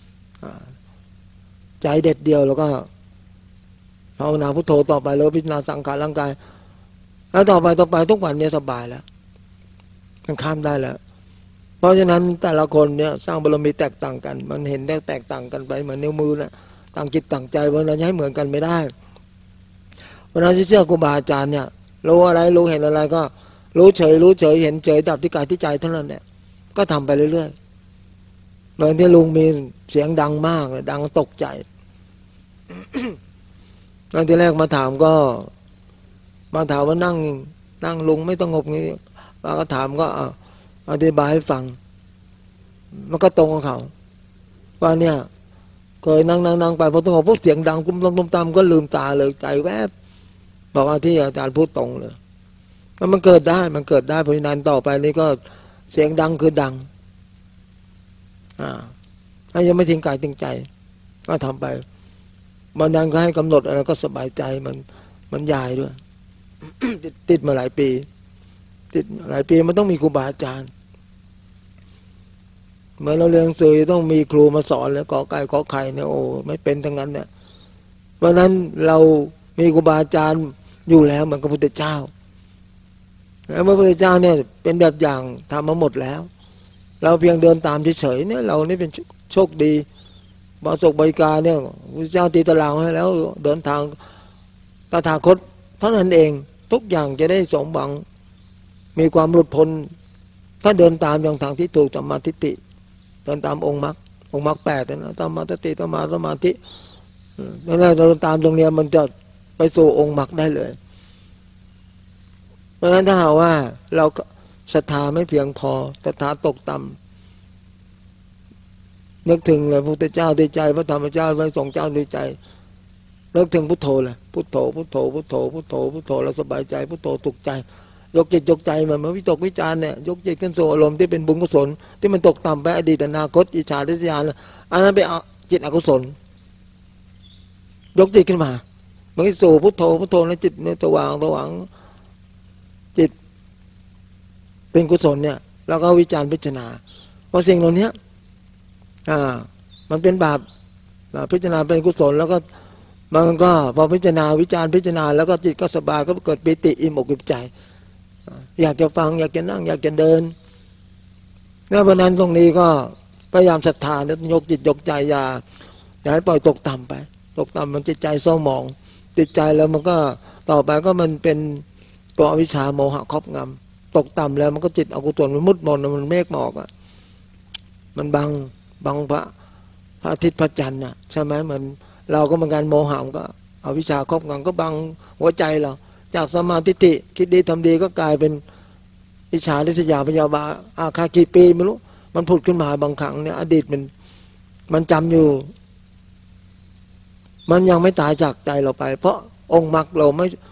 S1: ใจเด็ดเดียวแล้วก็ภาวนาพุทโธต่อไปแล้วพิจารณาสังขารร่างกายแล้วต่อไปทุกวันเนี่ยสบายแล้วมันข้ามได้แล้วเพราะฉะนั้นแต่ละคนเนี่ยสร้างบารมีแตกต่างกันมันเห็นได้แตกต่างกันไปเหมือนนิ้วมือนะต่างจิตต่างใจเพราะนั้นให้เหมือนกันไม่ได้เพราะนั้นที่เชื่อครูบาอาจารย์เนี่ยรู้อะไรรู้เห็นอะไรก็รู้เฉยเห็นเฉยดับที่กายที่ใจเท่านั้นเนี่ยก็ทำไปเรื่อยๆเหมือนที่ลุงมีเสียงดังมากดังตกใจตอนที่แรกมาถามว่านั่งลุงไม่ต้องงบงี้ป้าก็ถามก็อธิบายให้ฟังมันก็ตรงกับเขาว่าเนี่ยเคยนั่งไปพอต้องงบปุ๊บเสียงดังตุ้มตามก็ลืมตาเลยใจแวบบอกที่อาจารย์พูดตรงเลยแล้วมันเกิดได้เพราะฉะนั้นต่อไปนี้ก็เสียงดังคือดังถ้ายังไม่ทิ้งกายทิ้งใจก็ทำไปวันนั้นก็ให้กำหนดอะไรก็สบายใจมันยายด้วย ติดมาหลายปีมันต้องมีครูบาอาจารย์เหมือนเราเรียนหนังสือต้องมีครูมาสอนแล้วกอไก่ขอไข่เนี่ยโอ้ไม่เป็นทั้งนั้นเนี่ยเพราะนั้นเรามีครูบาอาจารย์อยู่แล้วเหมือนกับพระพุทธเจ้าแล้วพระพุทธเจ้าเนี่ยเป็นแบบอย่างทำมาหมดแล้วเราเพียงเดินตามเฉยๆเนี่ยเรานี่เป็นโชคดีบาศกบริการเนี่ยพระเจ้าตีตารางให้แล้วเดินทางตถาคตเท่านั้นเองทุกอย่างจะได้สมหวังมีความหลุดพ้นถ้าเดินตามอย่างทางที่ถูกสัมมาทิฏฐิเดินตามองค์มรรค8นะสัมมาทิฏฐิสัมมาสมาธิแล้วเราเดินตามตรงเนี้ยมันจะไปสู่องค์มรรคได้เลยเพราะฉะนั้นถ้าหากว่าเราศรัทธาไม่เพียงพอศรัทธาตกต่ำนึกถึงเลยพระพุทธเจ้าด้วยใจพระธรรมเจ้าพระสงฆ์เจ้าด้วยใจนึกถึงพุทโธเลยพุทโธแล้วสบายใจพุทโธถูกใจยกจิตยกใจมันวิตกวิจารเนี่ยยกจิตขึ้นสู่อารมณ์ที่เป็นบุญกุศลที่มันตกต่ำไปอดีตอนาคตอิจฉาริษยาอันนั้นเป็นจิตอกุศลยกจิตขึ้นมามันก็สู่พุทโธแล้วจิตเนี่ยสว่างจิตเป็นกุศลเนี่ยแล้วก็วิจารพิจารณาว่าสิ่งเหล่านี้มันเป็นบาปพิจารณาเป็นกุศลแล้วก็มันก็พอพิจารณาวิจารพิจารณาแล้วก็จิตก็สบายก็เกิดปิติอิ่มอกอิ่มใจอยากจะฟังอยากจะนั่งอยากจะเดินเพราะนั้นตรงนี้ก็พยายามศรัทธายกจิตยกใจอย่าให้ปล่อยตกต่ำไปตกต่ำมันจิตใจเศร้าหมองจิตใจแล้วมันก็ต่อไปก็มันเป็นตัวอวิชชาโมหะครอบงำตกต่ำแล้วมันก็จิตอกุศลมันมุดมนมันเมฆหมอกมันบังพระอาทิตย์พระจันทร์ใช่ไหมเหมือนเราก็เหมือนกันโมหะก็อวิชชาครอบงำก็บังหัวใจเราจากสมาธิคิดดีทำดีก็กลายเป็นอิจฉาริษยาพยาบาทอาฆาตกี่ปีไม่รู้มันผุดขึ้นมาบางครั้งเนี่ยอดีตมันจำอยู่มันยังไม่ตายจากใจเราไปเพราะองค์มรรคเรา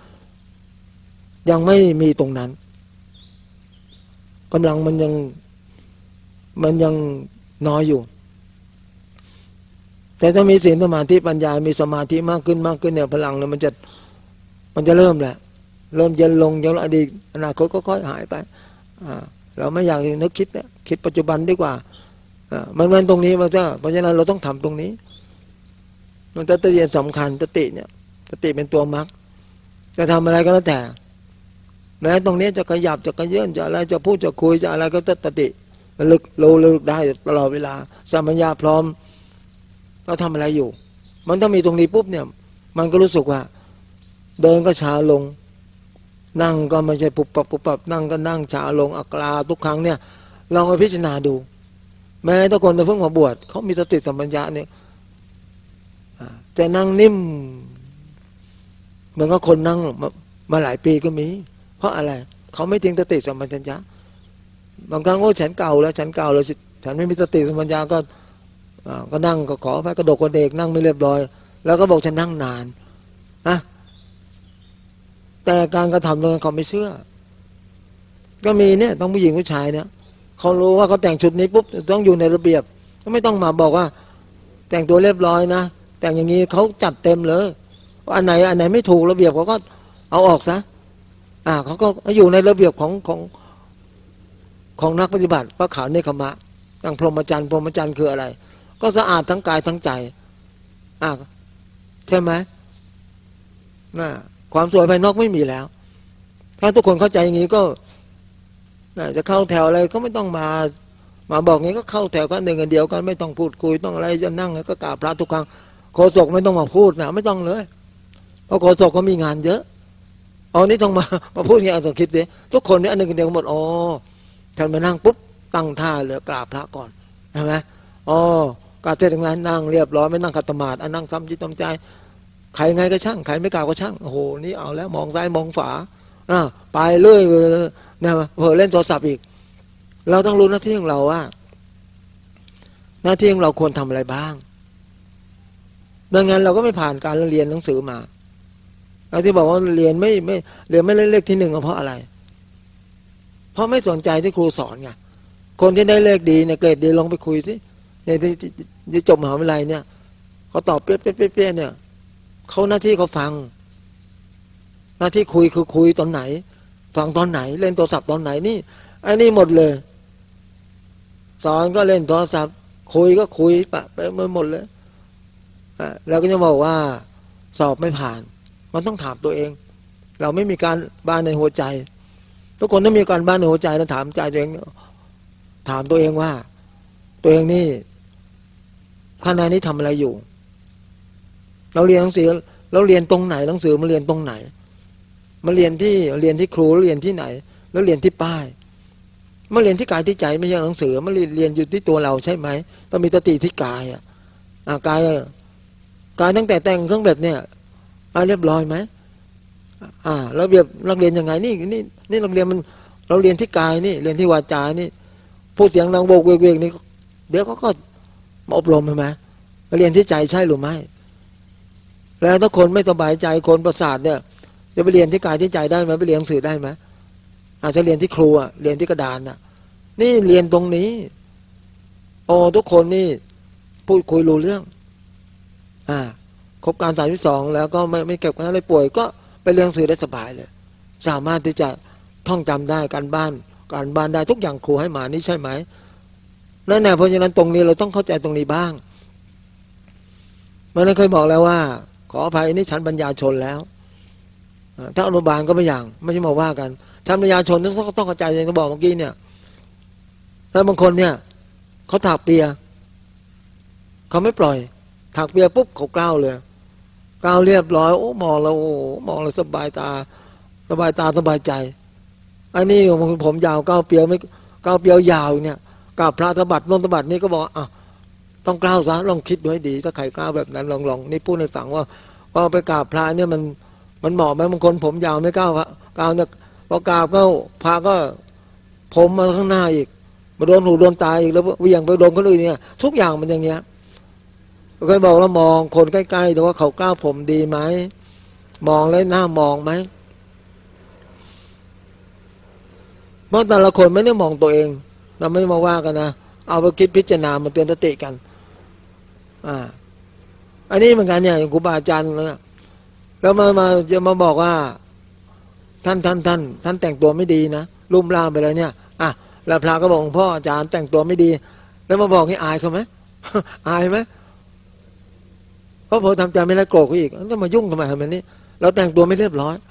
S1: ยังไม่มีตรงนั้นกำลังมันยังน้อยอยู่แต่ถ้ามีศีลสมาธิปัญญามีสมาธิมากขึ้นเนี่ยพลังเนี่ยมันจะเริ่มแหละเริ่มเย็นลงอดีตอนาคตก็ค่อยหายไปเราไม่อยากนึกคิดเนี่ยคิดปัจจุบันดีกว่ามันตรงนี้เพราะฉะนั้นเราต้องทำตรงนี้มันสติสำคัญสติเป็นตัวมรรคจะทำอะไรก็แล้วแต่แม้ตรงนี้จะขยับจะกระเยื่อนจะอะไรจะพูดจะคุยจะอะไรก็สติระลึกได้ตลอดเวลาสัมปชัญญะพร้อมเราทำอะไรอยู่มันถ้ามีตรงนี้ปุ๊บเนี่ยมันก็รู้สึกว่าเดินก็ช้าลงนั่งก็ไม่ใช่ปุบปับปุบปับนั่งก็นั่งช้าลงอักลาทุกครั้งเนี่ยลองไปพิจารณาดูแม้ถ้าคนจะเพิ่งมาบวชเขามีสติสัมปชัญญะเนี่ยจะนั่งนิ่มเหมือนกับคนนั่งมาหลายปีก็มีเพราะอะไรเขาไม่ทิ้งสติสัมปชัญญะบางครั้งโอ้ฉันเก่าแล้วฉันไม่มีสติสัมปชัญญะก็นั่งก็ขอไปกระโดดกระเดกนั่งไม่เรียบร้อยแล้วก็บอกฉันนั่งนานนะแต่การกระทำตรงนั้นเขาไม่เชื่อก็มีเนี่ยต้องผู้หญิงผู้ชายเนี่ยเขารู้ว่าเขาแต่งชุดนี้ปุ๊บต้องอยู่ในระเบียบก็ไม่ต้องมาบอกว่าแต่งตัวเรียบร้อยนะแต่งอย่างนี้เขาจัดเต็มเลยอันไหนไม่ถูกระเบียบเขาก็เอาออกซะเขาก็อยู่ในระเบียบของนักปฏิบัติพระขาวเนคขมะอย่างพรหมจรรย์คืออะไรก็สะอาดทั้งกายทั้งใจใช่ไหมความสวยภายนอกไม่มีแล้วถ้าทุกคนเข้าใจอย่างนี้ก็จะเข้าแถวอะไรก็ไม่ต้องมาบอกงี้ก็เข้าแถวกันหนึ่งกันเดียวกันไม่ต้องพูดคุยต้องอะไรจะนั่งก็กราบพระทุกครั้งโฆษกไม่ต้องมาพูดนะไม่ต้องเลยเพราะโฆษกเขามีงานเยอะนี่ต้องมาพูดอย่างนี้ต้องคิดสิทุกคนเนี่ยอันหนึ่งกันเดียวกันหมดท่านมานั่งปุ๊บตั้งท่าเลยกราบพระก่อนใช่ไหมกราบเสร็จงานนั่งเรียบร้อยไม่นั่งขัดสมาธินั่งทำจิตทำใจใครไงก็ช่างใครไม่กล่าวก็ช่างโอ้โหนี่เอาแล้วมองซ้ายมองขวาไปเรื่อยเนี่ยเผลอเล่นโทรศัพท์อีกเราต้องรู้หน้าที่ของเราว่าหน้าที่ของเราควรทำอะไรบ้างดังนั้นเราก็ไม่ผ่านการเรียนหนังสือมาเราที่บอกว่าเรียนไม่ได้เลขที่หนึ่งเพราะอะไรเพราะไม่สนใจที่ครูสอนไงคนที่ได้เลขดีเนี่ยเกรดดีลองไปคุยสิเนี่ยที่จบมหาวิทยาลัยเนี่ยเขาตอบเป๊ะเนี่ยเขาหน้าที่เขาฟังหน้าที่คุยคือคุยตอนไหนฟังตอนไหนเล่นโทรศัพท์ตอนไหนนี่อันนี้หมดเลยสอนก็เล่นโทรศัพท์คุยก็คุยปะไปหมดเลยแล้วก็จะบอกว่าสอบไม่ผ่านมันต้องถามตัวเองเราไม่มีการบ้านในหัวใจทุกคนต้องมีการบ้านในหัวใจแล้วถามใจตัวเองถามตัวเองว่าตัวเองนี่ขณะนี้ทำอะไรอยู่เราเรียนหนังสือเราเรียนตรงไหนหนังสือมาเรียนตรงไหนมาเรียนที่ครูเรียนที่ไหนแล้วเรียนที่ป้ายมาเรียนที่กายที่ใจไม่ใช่หนังสือมาเรียนอยู่ที่ตัวเราใช่ไหมต้องมีสติที่กายกายตั้งแต่แต่งเครื่องแบบเนี่ยเรียบร้อยไหมระเบียบนักเรียนยังไงนี่นักเรียนมันเราเรียนที่กายนี่เรียนที่วาจานี่พูดเสียงดังโบกเวกนี่เดี๋ยวก็มาอบรมใช่ไหมมาเรียนที่ใจใช่หรือไม่แล้วถ้าคนไม่สบายใจคนประสาทเนี่ยจะไปเรียนที่กายที่ใจได้ไหมไปเรียนหนังสือได้ไหมอาจจะเรียนที่ครูเรียนที่กระดานนี่เรียนตรงนี้ทุกคนนี่พูดคุยรู้เรื่องครบการ32แล้วก็ไม่เก็บกันอะไรป่วยก็ไปเรียนหนังสือได้สบายเลยสามารถที่จะท่องจำได้การบ้านได้ทุกอย่างครูให้มานี่ใช่ไหมนั่นแหละเพราะฉะนั้นตรงนี้เราต้องเข้าใจตรงนี้บ้างมันเคยบอกแล้วว่าขออภัยนี่ชั้นปัญญาชนแล้วถ้าอนุบาลก็ไม่อย่างไม่ใช่มาว่ากันชั้นปัญญาชนต้องเข้าใจอย่างที่บอกเมื่อกี้เนี่ยแล้วบางคนเนี่ยเขาถากเปียเขาไม่ปล่อยถากเปียปุ๊บเขากล้าวเลยกล้าวเรียบร้อยมองเราสบายตาสบายใจอันนี้ผมยาวก้าวเปียวไม่ก้าวเปียวยาวเนี่ยกราบพระธบัตนนทบัตนี่ก็บอกต้องกล้าวซะลองคิดดูให้ดีถ้าใครกล้าวแบบนั้นลองนี่พูดให้ฟังว่าไปกราบพระเนี่ยมันเหมาะไหมบางคนผมยาวไม่กล้าวเนี่ยพอกราบก็พระก็ผมมาข้างหน้าอีกมาโดนหูโดนตาอีกแล้วเวี่ยงไปโดนคนอื่นเนี่ยทุกอย่างมันอย่างเงี้ยเคยบอกแล้วมองคนใกล้ๆแต่ว่าเขากล้าวผมดีไหมมองแล้วหน้ามองไหมเพราะแต่ละคนไม่ได้มองตัวเองเราไม่ได้มาว่ากันนะเอาไปคิดพิจารณามาเตือนสติกันอันนี้เหมือนกันเนี่ยครูบาอาจารย์แล้วจะมาบอกว่าท่านแต่งตัวไม่ดีนะลุ่มล่ามไปเลยเนี่ยแล้วพระก็บอกพ่ออาจารย์แต่งตัวไม่ดีแล้วมาบอกให้อายเขาไหม อายไหมเพราะผมทำใจไม่ได้โกรธเขาอีกต้องมายุ่งทำไมแบบนี้เราแต่งตัวไม่เรียบร้อย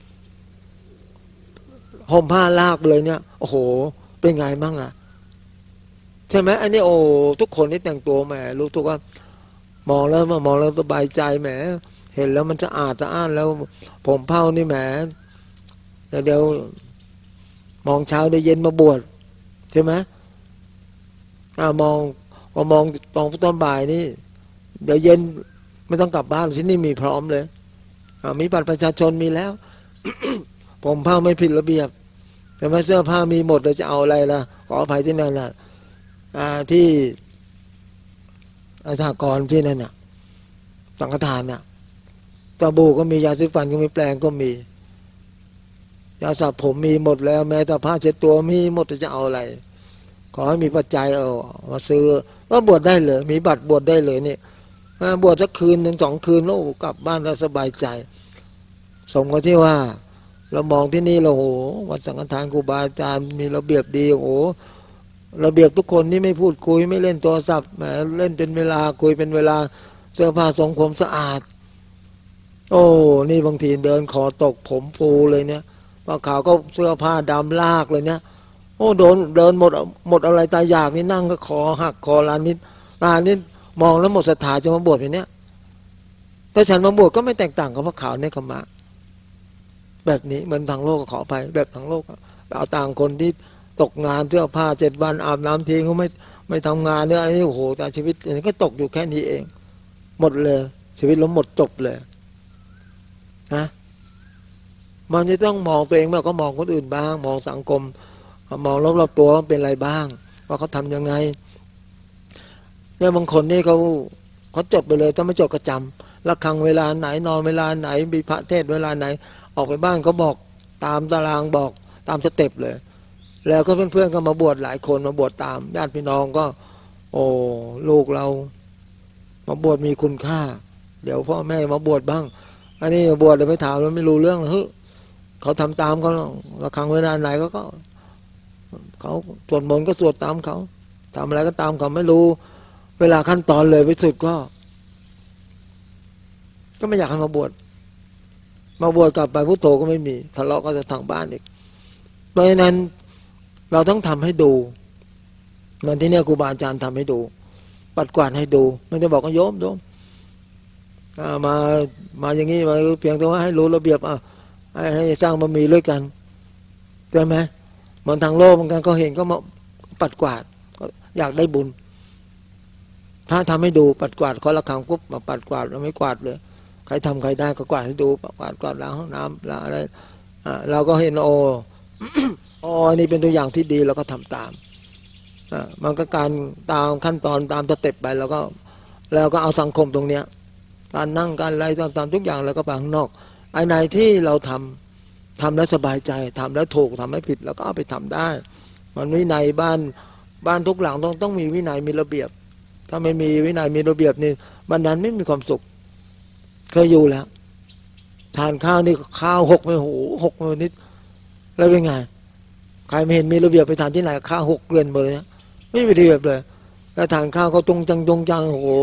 S1: ห่มผ้าลากเลยเนี่ยโอ้โหเป็นไงมั่งใช่ไหมอันนี้ทุกคนที่แต่งตัวแหมรู้ทุกว่ามองแล้วสบายใจแหมเห็นแล้วมันสะอาดสะอ้านแล้วผมเผ้านี่แหมเดี๋ยวมองเช้าได้เย็นมาบวชใช่ไหมมองพอมองตอนบ่ายนี่เดี๋ยวเย็นไม่ต้องกลับบ้านที่นี่มีพร้อมเลยมีบัตรประชาชนมีแล้ว ผมเผ้าไม่ผิดระเบียบแต่ว่าเสื้อผ้ามีหมดเราจะเอาอะไรล่ะขออภัยที่นั่นน่ะที่สหกรณ์ที่นั่นน่ะสังฆทานน่ะสบู่ก็มียาสีฟันก็มีแปรงก็มียาสระผมมีหมดแล้วแม้แต่ผ้าเช็ดตัวมีหมดจะเอาอะไรขอให้มีปัจจัยมาซื้อก็บวชได้เลยมีบัตรบวชได้เลยนี่บวชสักคืนหนึ่ง2 คืนแล้วกลับบ้านแล้วสบายใจสมกับที่ว่าเรามองที่นี่เราโหวัดสังฆทานครูบาอาจารย์มีระเบียบดีโหระเบียบทุกคนนี่ไม่พูดคุยไม่เล่นโทรศัพท์แหมเล่นเป็นเวลาคุยเป็นเวลาเสื้อผ้าทรงผมสะอาดโอ้นี่บางทีเดินคอตกผมฟูเลยเนี่ยผ้าขาวก็เสื้อผ้าดำลากเลยเนี่ยโอ้เดินหมดอะไรตายอยากนี่นั่งก็คอหักคอลานนิดมองแล้วหมดศรัทธาจะมาบวชแบบเนี้ยแต่ฉันมาบวชก็ไม่แตกต่างกับผ้าขาวในขมะแบบนี้เหมือนทางโลกก็ขอไปแบบทางโลกเอาต่างคนที่ตกงานเสื้อผ้า7 วันอาบน้ำทิ้งเขาไม่ทำงานเนี่ยไอ้โอ้โหแต่ชีวิตก็ตกอยู่แค่นี้เองหมดเลยชีวิตเราหมดจบเลยนะมันจะต้องมองตัวเองมากก็มองคนอื่นบ้างมองสังคมมองรอบๆตัวเป็นอะไรบ้างว่าเขาทำยังไงเนี่ยบางคนนี่เขาจบไปเลยถ้าไม่จบก็จำระฆังเวลาไหนนอนเวลาไหนมีพระเทศเวลาไหนออกไปบ้านเขาบอกตามตารางบอกตามสเต็ปเลยแล้วก็เพื่อนๆก็มาบวชหลายคนมาบวชตามญาติพี่น้องก็โอ้ลูกเรามาบวชมีคุณค่าเดี๋ยวพ่อแม่มาบวชบ้างอันนี้บวชเดี๋ยวไปถามแล้วไม่รู้เรื่องเฮ้ยเขาทำตามเขาระฆังเวลาไหนเขาสวดมนต์ก็สวดตามเขาทำอะไรก็ตามเขาไม่รู้เวลาขั้นตอนเลยไปสุดก็ไม่อยากให้มาบวชกลับไปพุทโธก็ไม่มีทะเลาะก็จะทางบ้านอีกเพราะฉะนั้นเราต้องทำให้ดูมันที่เนี่ยครูบาอาจารย์ทำให้ดูปัดกวาดให้ดูไม่ได้บอกว่าโยมมาอย่างนี้มาเพียงแต่ว่าให้รู้ระเบียบให้สร้างบารมีด้วยกันใช่ไหมมันทางโลกบางการก็เห็นก็มาปัดกวาดก็อยากได้บุญถ้าทำให้ดูปัดกวาดขอระฆังปุ๊บมาปัดกวาดเราไม่กวาดเลยใครทำใครได้ก็กวาดให้ดูกวาดล้างห้องน้ำล้างอะไรเราก็เห็นโอ้นี่เป็นตัวอย่างที่ดีเราก็ทำตามมันก็การตามขั้นตอนตามสเต็ปไปแล้วก็เอาสังคมตรงเนี้ยการนั่งการอะไรตามทุกอย่างแล้วก็ไปข้างนอกไอ้ไหนที่เราทำแล้วสบายใจทำแล้วถูกทำให้ผิดแล้วก็เอาไปทำได้มันวินัยบ้านทุกหลังต้องมีวินัยมีระเบียบถ้าไม่มีวินัยมีระเบียบนี่บ้านนั้นไม่มีความสุขเคยอยู่แล้วทานข้าวนี่ข้าวหกไปหกนิดแล้วเป็นไงใครไม่เห็นมีระเบียบไปทานที่ไหนข้าวหกเกลื่อนหมดเลยนะไม่มีระเบียบเลยแล้วทานข้าวเขาจงจังโอ้โห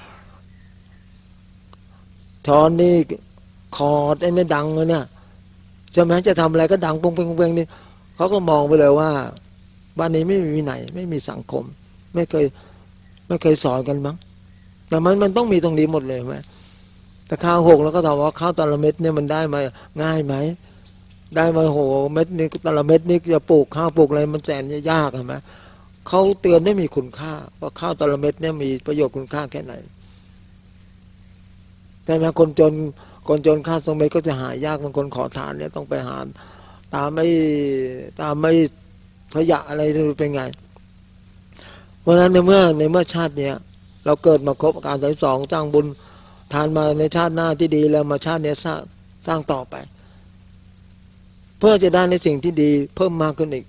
S1: ช้อนนี่คอดไอ้นี่ดังเลยเนี่ยจะแม้จะทำอะไรก็ดังปงเปงนี่เขาก็มองไปเลยว่าบ้านนี้ไม่มีวินัยไม่มีสังคมไม่เคยสอนกันมั้งแต่มันต้องมีตรงนี้หมดเลยไหมแต่ข้าวหกแล้วก็ถามว่าข้าวตะละเม็ดเนี่ยมันได้มาง่ายไหมได้มาโหเม็ดนี่ตะละเม็ดนี่จะปลูกข้าวปลูกอะไรมันแสนยากใช่ไหมเขาเตือนได้มีคุณค่าว่าข้าวตะละเม็ดเนี่ยมีประโยชน์คุณค่าแค่ไหนใช่ไหมคนจนข้าวสองเม็ดก็จะหายากบางคนขอทานเนี่ยต้องไปหาตามไม่ขยะอะไรเป็นไงเพราะฉะนั้นในเมื่อชาติเนี้ยเราเกิดมาครบการ32สร้างบุญทานมาในชาติหน้าที่ดีแล้วมาชาติเนี้ยสร้างต่อไปเพื่อจะได้ในสิ่งที่ดีเพิ่มมากขึ้นอีก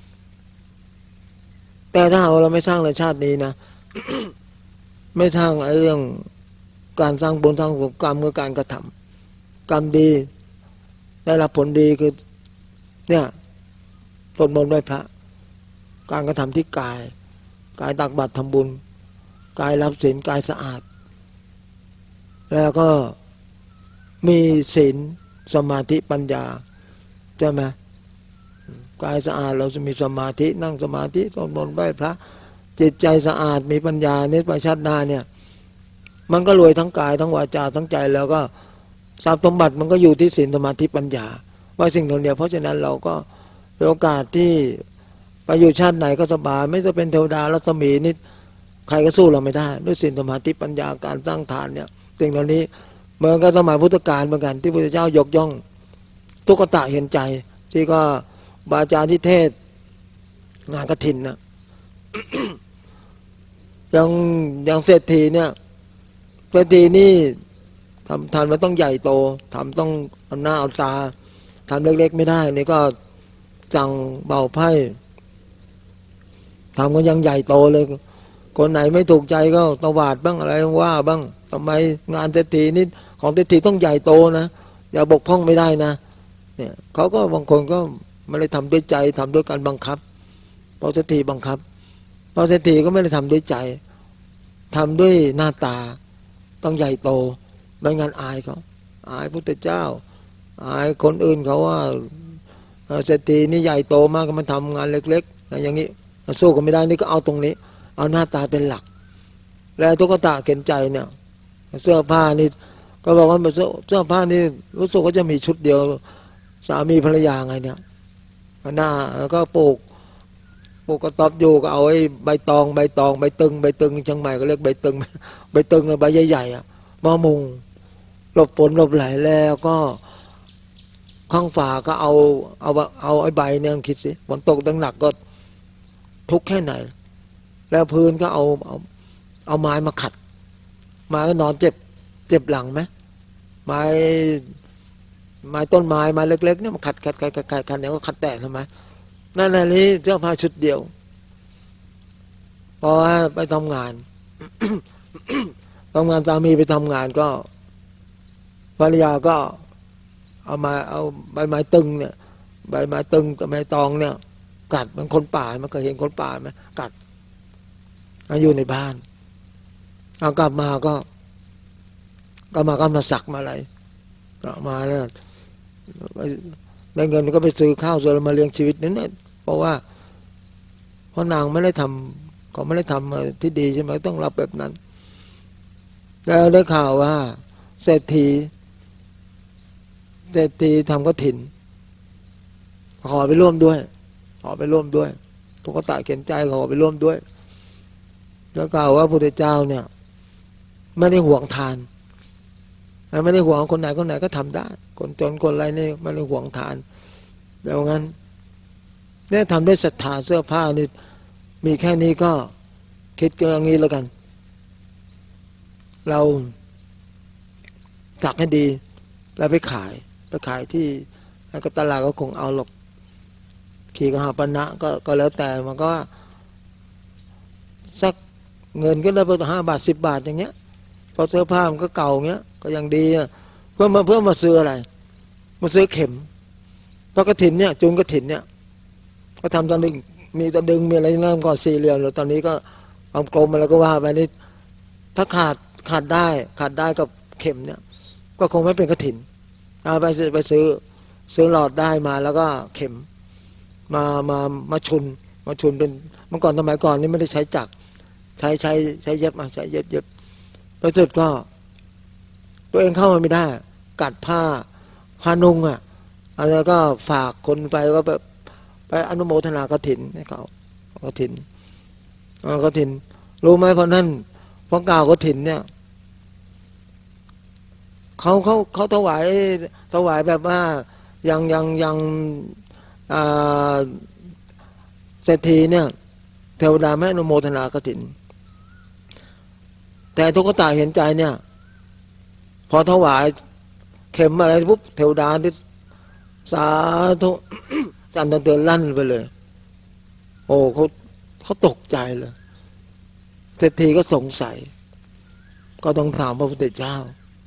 S1: แต่ถ้าเราไม่สร้างในชาตินี้นะ ไม่สร้างเรื่องการสร้างบุญสร้างกรรมคือการกระทำกรรมดีได้รับผลดีคือเนี่ยสวดมนต์ไหว้พระการกระทำที่กายตักบาตรทำบุญกายรับศีลกายสะอาดแล้วก็มีศีลสมาธิปัญญาใช่ไหมกายสะอาดเราจะมีสมาธินั่งสมาธิสวดมนต์ไหว้พระจิตใจสะอาดมีปัญญาเนี่ยไปชาติหน้าเนี่ยมันก็รวยทั้งกายทั้งวาจาทั้งใจแล้วก็ทรัพย์สมบัติมันก็อยู่ที่ศีลสมาธิปัญญาว่าสิ่งเหล่านี้เพราะฉะนั้นเราก็มีโอกาสที่ไปอยู่ชาติไหนก็สบายไม่จะเป็นเทวดารัศมีนี่ใครก็สู้เราไม่ได้ด้วยศีลสมาธิปัญญาการสร้างฐานเนี่ยสิ่งเหล่านี้เหมือนกับสมัยพุทธกาลเหมือนกันที่พระพุทธเจ้ายกย่องทุกตะเห็นใจที่ก็บาอาจารย์ที่เทศงานกฐินนะ อย่างเศรษฐีเนี่ยเศรษฐีนี่ทำมันต้องใหญ่โตทำต้องเอาหน้าเอาตาทำเล็กๆไม่ได้นี่ก็จังเบาไพ่ทำก็ยังใหญ่โตเลยคนไหนไม่ถูกใจก็ตวาดบ้างอะไรว่าบ้างทำไมงานเศรษฐีนี่ของเศรษฐีต้องใหญ่โตนะอย่าบกพร่องไม่ได้นะเนี่ยเขาก็บางคนก็ไม่ได้ทำด้วยใจทำด้วยการบังคับเพราะเศรษฐีบังคับเพราะเศรษฐีก็ไม่ได้ทำด้วยใจทำด้วยหน้าตาต้องใหญ่โตไม่งั้นอายเขาอายพุทธเจ้าอายคนอื่นเขาว่าเศรษฐีนี่ใหญ่โตมากก็มันทำงานเล็กๆอย่างนี้สู้กันไม่ได้นี่ก็เอาตรงนี้เอาหน้าตาเป็นหลักแล้วตุ๊กตาเข็นใจเนี่ยเสื้อผ้านี่ก็บอกว่าเสื้อผ้านี่รู้สึกว่าจะมีชุดเดียวสามีภรรยาไงเนี่ยหน้าก็ปลูกกระต๊อบอยู่ก็เอาไอ้ใบตองใบตึงเชียงใหม่ก็เรียกใบตึงใบใหญ่ๆอ่ะมามุงหลบฝนหลบไหลแล้วก็ข้างฝาก็เอาไอ้ใบเนี่ยคิดสิฝนตกดังหนักก็ทุกข์แค่ไหนแล้วพื้นก็เอาไม้มาขัดไม้ก็นอนเจ็บหลังไหมไม้ต้นไม้เล็กๆเนี่ยมันขัดเนี่ยก็ขัดแตกทำไมนั่นแหละนี่เสื้อผ้าชุดเดียวพอไปทำงาน สามีไปทำงานก็ภรรยาก็เอาใบไม้ตึงเนี่ยใบไม้ตึงกับไม้ตองเนี่ยกัดมันคนป่ามันเคยเห็นคนป่าไหมกัดอยู่ในบ้านเอากลับมาก็มาสักมาอะไรมาแล้วได้เงินก็ไปซื้อข้าวซื้อมาเลี้ยงชีวิตนั่นเนี่ยเพราะนางไม่ได้ทำเขาไม่ได้ทำที่ดีใช่ไหมต้องรับแบบนั้นแล้วได้ข่าวว่าเศรษฐีทำกฐินขอไปร่วมด้วยทุกตะเขียนใจขอไปร่วมด้วยแล้วกล่าวว่าพระพุทธเจ้าเนี่ยไม่ได้หวงทานไม่ได้หวงคนไหนก็ทำได้คนจนคนไรนี่ไม่ได้หวงทานแล้วงั้นเนี่ยทำด้วยศรัทธาเสื้อผ้านี่มีแค่นี้ก็คิดกันอย่างนี้แล้วกันเราจักให้ดีแล้วไปขายที่ก็ตลาดก็คงเอาหรอกขี่กหาปณะก็แล้วแต่มันก็สักเงินก็ได้ไป5 บาท10 บาทอย่างเงี้ยพอเสื้อผ้ามันก็เก่าเงี้ยก็ยังดีเพื่อมาซื้ออะไรมาซื้อเข็มเพราะกฐินเนี่ยจูงกฐินเนี่ยก็ทำตอนนึงมีตะดึงมีอะไรเริ่มก่อน4 เหลี่ยมแล้วตอนนี้ก็ความกลมอะไรก็ว่าไปนี่ถ้าขาดได้กับเข็มเนี่ยก็คงไม่เป็นกฐินเอาไปซื้อหลอดได้มาแล้วก็เข็มมาชุนเป็นเมื่อก่อนสมัยก่อนนี่ไม่ได้ใช้จักรใช้เย็บใช้เย็บแล้วสุดก็ตัวเองเข้ามาไม่ได้กัดผ้านุ่งแล้วก็ฝากคนไปก็แบบไปอนุโมทนากฐินให้เขากฐินรู้ไหมเพราะนั่นเพราะกล่าวกฐินเนี่ยเขาถวายแบบว่ายังเศรษฐีเนี่ยเทวดาไม่อนุโมทนากฐินแต่ทุกตะเห็นใจเนี่ยพอถวายเข็มอะไรปุ๊บเทวดาที่สาธุ จันทร์เตือนลั่นไปเลยโอ้เขาตกใจเลยเศรษฐีก็สงสัยก็ต้องถามพระพุทธเจ้า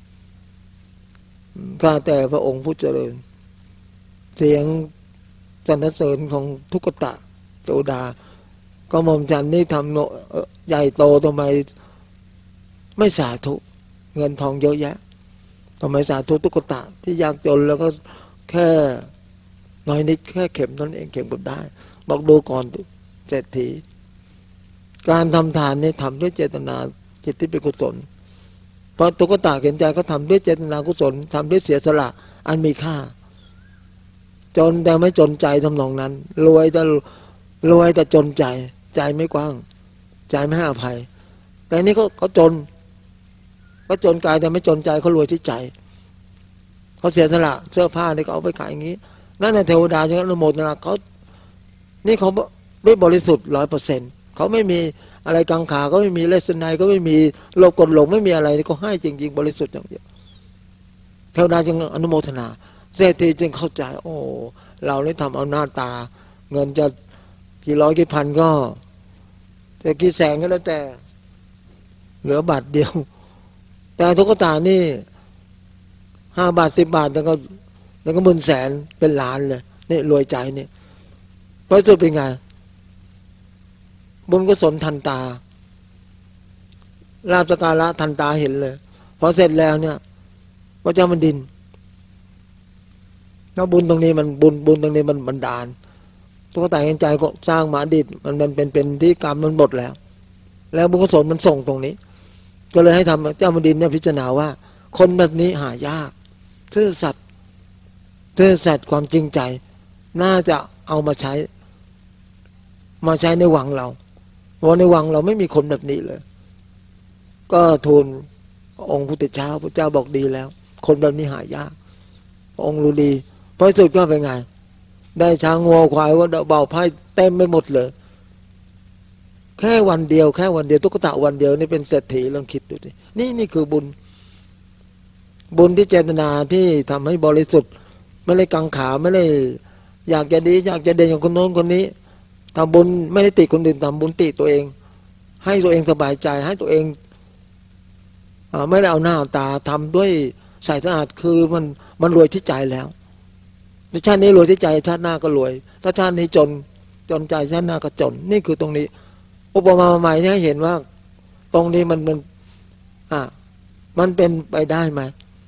S1: ข้าแต่พระองค์ผู้เจริญเสียงสรรเสริญของทุกตะโสดาก็หม่อมฉันนี่ทำใหญ่โตทำไมไม่สาธุเงินทองเยอะแยะทำไมสาธุทุกตะที่ยากจนแล้วก็แค่น้อยนิดแค่เข็มนั้นเองเข็มก็ได้บอกดูก่อนเศรษฐีการทำทานนี่ทำด้วยเจตนาจิตที่เป็นกุศลเพราะตุ๊กตาเห็นใจเขาทำด้วยเจตนากุศลทำด้วยเสียสละอันมีค่าจนแต่ไม่จนใจทำนองนั้นรวยแต่จนใจใจไม่กว้างใจไม่ให้อภัยแต่นี้เขาจนกายแต่ไม่จนใจเขารวยที่ใจเขาเสียสละเสื้อผ้าที่เขาเอาไปขายอย่างนี้นั่นในเทวดาใช่ไหมอนุโมทนาเขานี่เขาด้วยบริสุทธิ์ 100%เขาไม่มีอะไรกังขาเขาไม่มีเลสไนก็ไม่มีโลภกดหลงไม่มีอะไรเขาให้จริงๆบริสุทธิ์อย่างเดียวเทวดาจึงอนุโมทนาเศรษฐีจึงเข้าใจโอ้เราได้ทำเอาหน้าตาเงินจะกี่ร้อยกี่พันก็จะกี่แสนก็แล้วแต่เหลือบาทเดียวแต่ตุ๊กตานี่5 บาท 10 บาทแล้วก็หมื่นแสนเป็นล้านเลยนี่รวยใจนี่เพราะสุดเป็นไงบุญกุศลทันตาลาภสักการะทันตาเห็นเลยพอเสร็จแล้วเนี่ยพระเจ้ามันดินแล้วบุญตรงนี้มันบุญตรงนี้มันบันดาลตุ๊กตาเห็นใจก็สร้างมาอดีตมันเป็นที่กรรมมันหมดแล้วบุญกุศลมันส่งตรงนี้ก็เลยให้ทำเจ้ามันดินเนี่ยพิจารณาว่าคนแบบนี้หายากซื่อสัตย์ความจริงใจน่าจะเอามาใช้ในวังเราเพราะในวังเราไม่มีคนแบบนี้เลยก็ทูลองค์พุทธเจ้าพระเจ้าบอกดีแล้วคนแบบนี้หายากองค์รู้ดีพอสุดก็เป็นไงได้ช้างงัวควายว่าเบาไพ่เต็มไปหมดเลยแค่วันเดียวตุ๊กตาวันเดียวนี่เป็นเศรษฐีลองคิดดูดินี่คือบุญที่เจตนาที่ทำให้บริสุทธิ์ไม่ได้กังขาไม่ได้อยากจะดีอยากจะเด่นอย่างคนโน้นคนนี้ทำบุญไม่ได้ติคนอื่นทำบุญติตัวเองให้ตัวเองสบายใจให้ตัวเองไม่ได้เอาหน้าเอาตาทำด้วยใส่สะอาดคือมันรวยที่ใจแล้วชาตินี้รวยที่ใจชาติหน้าก็รวยถ้าชาตินี้จนใจชาติหน้าก็จนนี่คือตรงนี้อุปมาใหม่เนี่ยเห็นว่าตรงนี้มันเป็นไปได้ไหม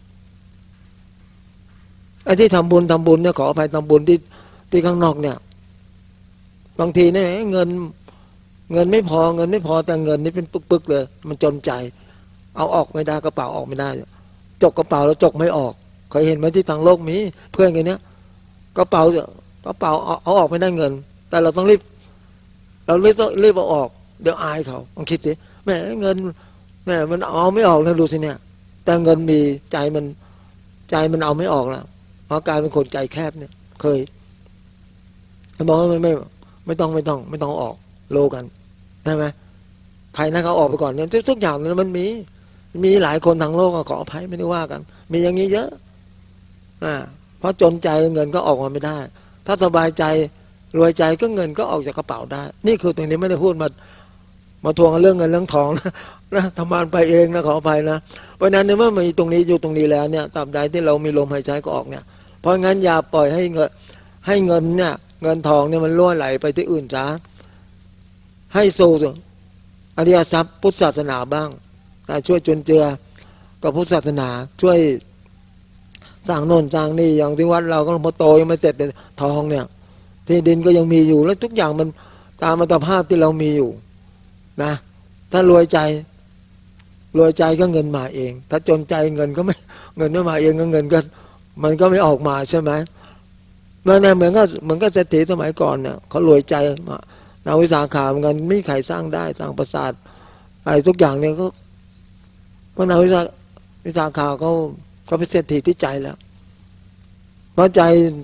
S1: ไอ้ที่ทำบุญเนี่ยขออภัยทำบุญที่ข้างนอกเนี่ยบางทีเนี่ยเงินไม่พอแต่เงินนี่เป็นปึกๆเลยมันจนใจเอาออกไม่ได้กระเป๋าออกไม่ได้จกกระเป๋าแล้วจกไม่ออกเคยเห็นไหมที่ทางโลกมีเพื่อนกันเนี้ยกระเป๋าเอาออกไม่ได้เงินแต่เราต้องรีบเอาออกเดี๋ยวอายเขาลองคิดสิแม่เงินแม่มันเอาไม่ออกนะดูสิเนี่ยแต่เงินมีใจมันเอาไม่ออกแล้วเพราะกลายเป็นคนใจแคบเนี่ยเคยบอกว่าไม่ต้องออกโลกันได้ไหมใครนะเขาออกไปก่อนเนี่ยทุกอย่างเนี่ยมันมีหลายคนทางโลกขออภัยไม่ได้ว่ากันมีอย่างนี้เยอะเพราะจนใจเงินก็ออกมาไม่ได้ถ้าสบายใจรวยใจก็เงินก็ออกจากกระเป๋าได้นี่คือตรงนี้ไม่ได้พูดมาทวงเรื่องเงินเรื่องทองนะทำงานไปเองนะขออภัยนะเพราะนั้นเมื่อมีตรงนี้อยู่ตรงนี้แล้วเนี่ยตราบใดที่เรามีลมหายใจก็ออกเนี่ยเพราะงั้นอย่าปล่อยให้เงินเนี่ยเงินทองเนี่ยมันล่วไหลไปที่อื่นซะให้สู่อริยทรัพย์พุทธศาสนาบ้างช่วยจุนเจือกับพุทธศาสนาช่วยสร้างโน่นสร้างนี่อย่างที่วัดเราก็หลวงพ่อโตยังไม่เสร็จเลยทองเนี่ยที่ดินก็ยังมีอยู่แล้วทุกอย่างมันตามอัตภาพที่เรามีอยู่นะถ้ารวยใจก็เงินมาเองถ้าจนใจเงินไม่มาเองก็เงินก็มันก็ไม่ออกมาใช่ไหมนั่นแหละเหมือนก็เศรษฐีสมัยก่อนเนี่ยเขารวยใจมานาวิสาขาเหมือนกันไม่มีใครสร้างได้สร้างปราสาทอะไรทุกอย่างเนี่ยก็เพราะนาวิสาขาเขาเป็นเศรษฐีที่ใจแล้วเพราะใจ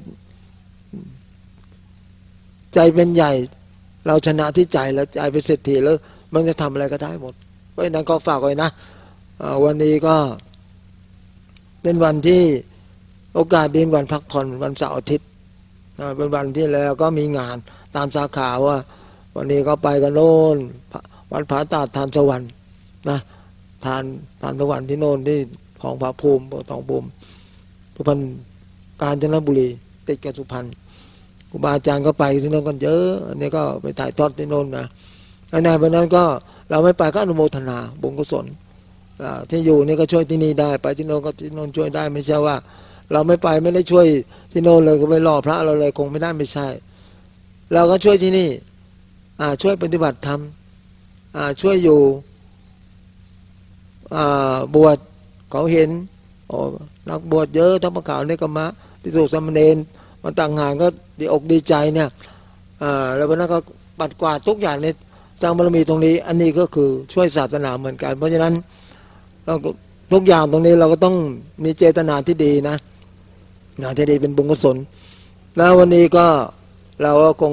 S1: เป็นใหญ่เราชนะที่ใจแล้วใจเป็นเศรษฐีแล้วมันจะทำอะไรก็ได้หมดเพราะนั้นก็ฝากไว้นะวันนี้ก็เป็นวันที่โอกาสดีวันพักผ่อนวันเสาร์อาทิตย์เป็นวันที่แล้วก็มีงานตามสาขาว่าวันนี้ก็ไปกันโน่นวัดผาตาดทานสวรรค์นะทานสวรรค์ที่โน่นที่ของพระภูมิทองภูมิสุพรรณกาญจนบุรีติดกับสุพรรณครูบาอาจารย์ก็ไปที่โน่นกันเยอะอันนี้ก็ไปถ่ายทอดที่โน่นนะในวันนั้นก็เราไม่ไปก็อนุโมทนาบุญกุศลที่อยู่นี่ก็ช่วยที่นี่ได้ไปที่โน่นก็ที่โน่นช่วยได้ไม่ใช่ว่าเราไม่ไปไม่ได้ช่วยที่โน่นเลยก็ไปล่อพระเราเลยคงไม่ได้ไม่ใช่เราก็ช่วยที่นี่ช่วยปฏิบัติธรรมช่วยอยู่บวชเขาเห็นโอ้นักบวชเยอะทั้งพระขาวเนกมะภิกษุสามเณรมาต่างหากก็ดีอกดีใจเนี่ยแล้ววันนั้นก็ปัดกวาดทุกอย่างในสร้างบารมีตรงนี้ อันนี้ก็คือช่วยศาสนาเหมือนกันเพราะฉะนั้นเราทุกอย่างตรงนี้เราก็ต้องมีเจตนาที่ดีนะที่ดีเป็นบุญกุศลแล้ววันนี้ก็เราก็คง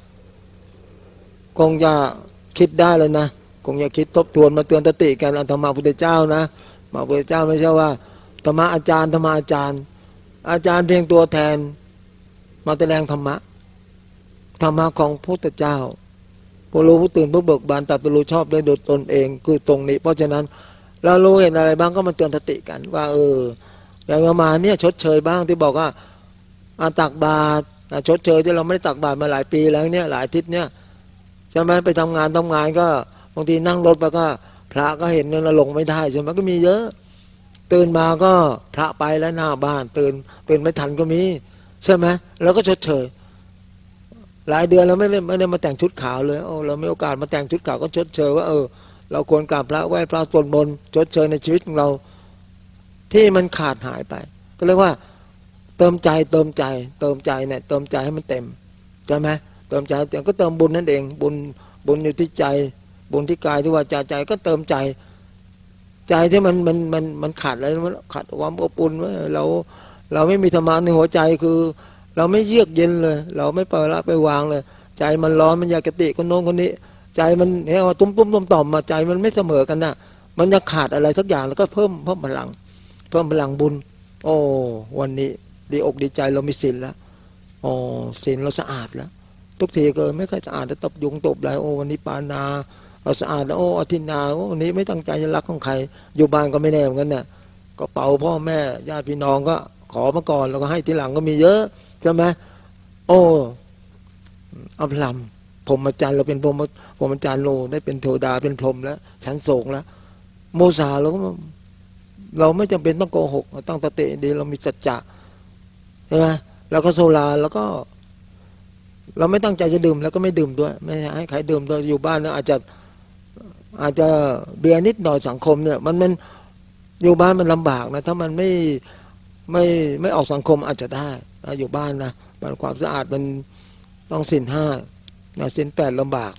S1: จะคิดได้เลยนะคงจะคิดทบทวนมาเตือนสติกันธรรมะพุทธเจ้านะมาพุทธเจ้าไม่ใช่ว่าธรรมะอาจารย์ธรรมะอาจารย์เพียงตัวแทนมาแสดงธรรมะของพุทธเจ้าผู้รู้ผู้ตื่นผู้เบิกบานตรัสรู้ชอบด้วยโดยตนเองคือตรงนี้เพราะฉะนั้นเรารู้เห็นอะไรบ้างก็มาเตือนสติกันว่าอย่างมาเนี่ยชดเชยบ้างที่บอกว่าตักบาตรชดเชยที่เราไม่ได้ตักบาตรมาหลายปีแล้วเนี่ยหลายอาทิตย์เนี่ยใช่ไหมไปทำงานก็บางทีนั่งรถไปก็พระก็เห็นเนี่ยลงไม่ได้ใช่ไหมก็มีเยอะตื่นมาก็พระไปแล้วหน้าบ้านตื่นไม่ทันก็มีใช่ไหมแล้วก็ชดเชยหลายเดือนเราไม่ได้มาแต่งชุดขาวเลยเราไม่โอกาสมาแต่งชุดขาวก็ชดเชยว่าเราควรกราบพระไหว้พระสวดมนต์ชดเชยในชีวิตของเราที่มันขาดหายไปก็เรียกว่าเติมใจเนี่ยเติมใจให้มันเต็มใช่ไหมเติมใจก็เติมบุญนั่นเองบุญอยู่ที่ใจบุญที่กายที่วาจาใจก็เติมใจที่มันขาดอะไรมันขาดความอบอุ่นเราไม่มีธรรมะในหัวใจคือเราไม่เยือกเย็นเลยเราไม่ปล่อยละไปวางเลยใจมันร้อนมันอยากกระติคนโน้นคนนี้ใจมันเนี่ยตุ้มต่อมมาใจมันไม่เสมอกันนะมันจะขาดอะไรสักอย่างแล้วก็เพิ่มพลังบุญโอ้วันนี้ดีอกดีใจเรามีศีลแล้วศีลเราสะอาดแล้วทุกทีก็ไม่ค่อยสะอาดแต่ตบยุงตบอะไรวันนี้ปานาเราสะอาดแล้วอาทิตย์นาวันนี้ไม่ตั้งใจจะรักของใครอยู่บ้านก็ไม่แน่เหมือนกันเนี่ยก็เป่าพ่อแม่ญาติพี่น้องก็ขอมาก่อนแล้วก็ให้ทีหลังก็มีเยอะใช่ไหมอัพลัมพรหมจรรย์เราเป็นพรหมจรรย์โลได้เป็นเทวดาเป็นพรหมแล้วชั้นสูงแล้วโมสาเราไม่จำเป็นต้องโกหกตั้งสติดีเรามีสัจจะใช่ไหมแล้วก็โซลาแล้วก็เราไม่ตั้งใจจะดื่มแล้วก็ไม่ดื่มด้วยไม่ให้ใครดื่มด้วยอยู่บ้านเนี่ยอาจจะเบียร์นิดหน่อยสังคมเนี่ยมันอยู่บ้านมันลำบากนะถ้ามันไม่ออกสังคมอาจจะได้อยู่บ้านนะมันความสะอาดมันต้องศีล 5นะศีล 8ลำบาก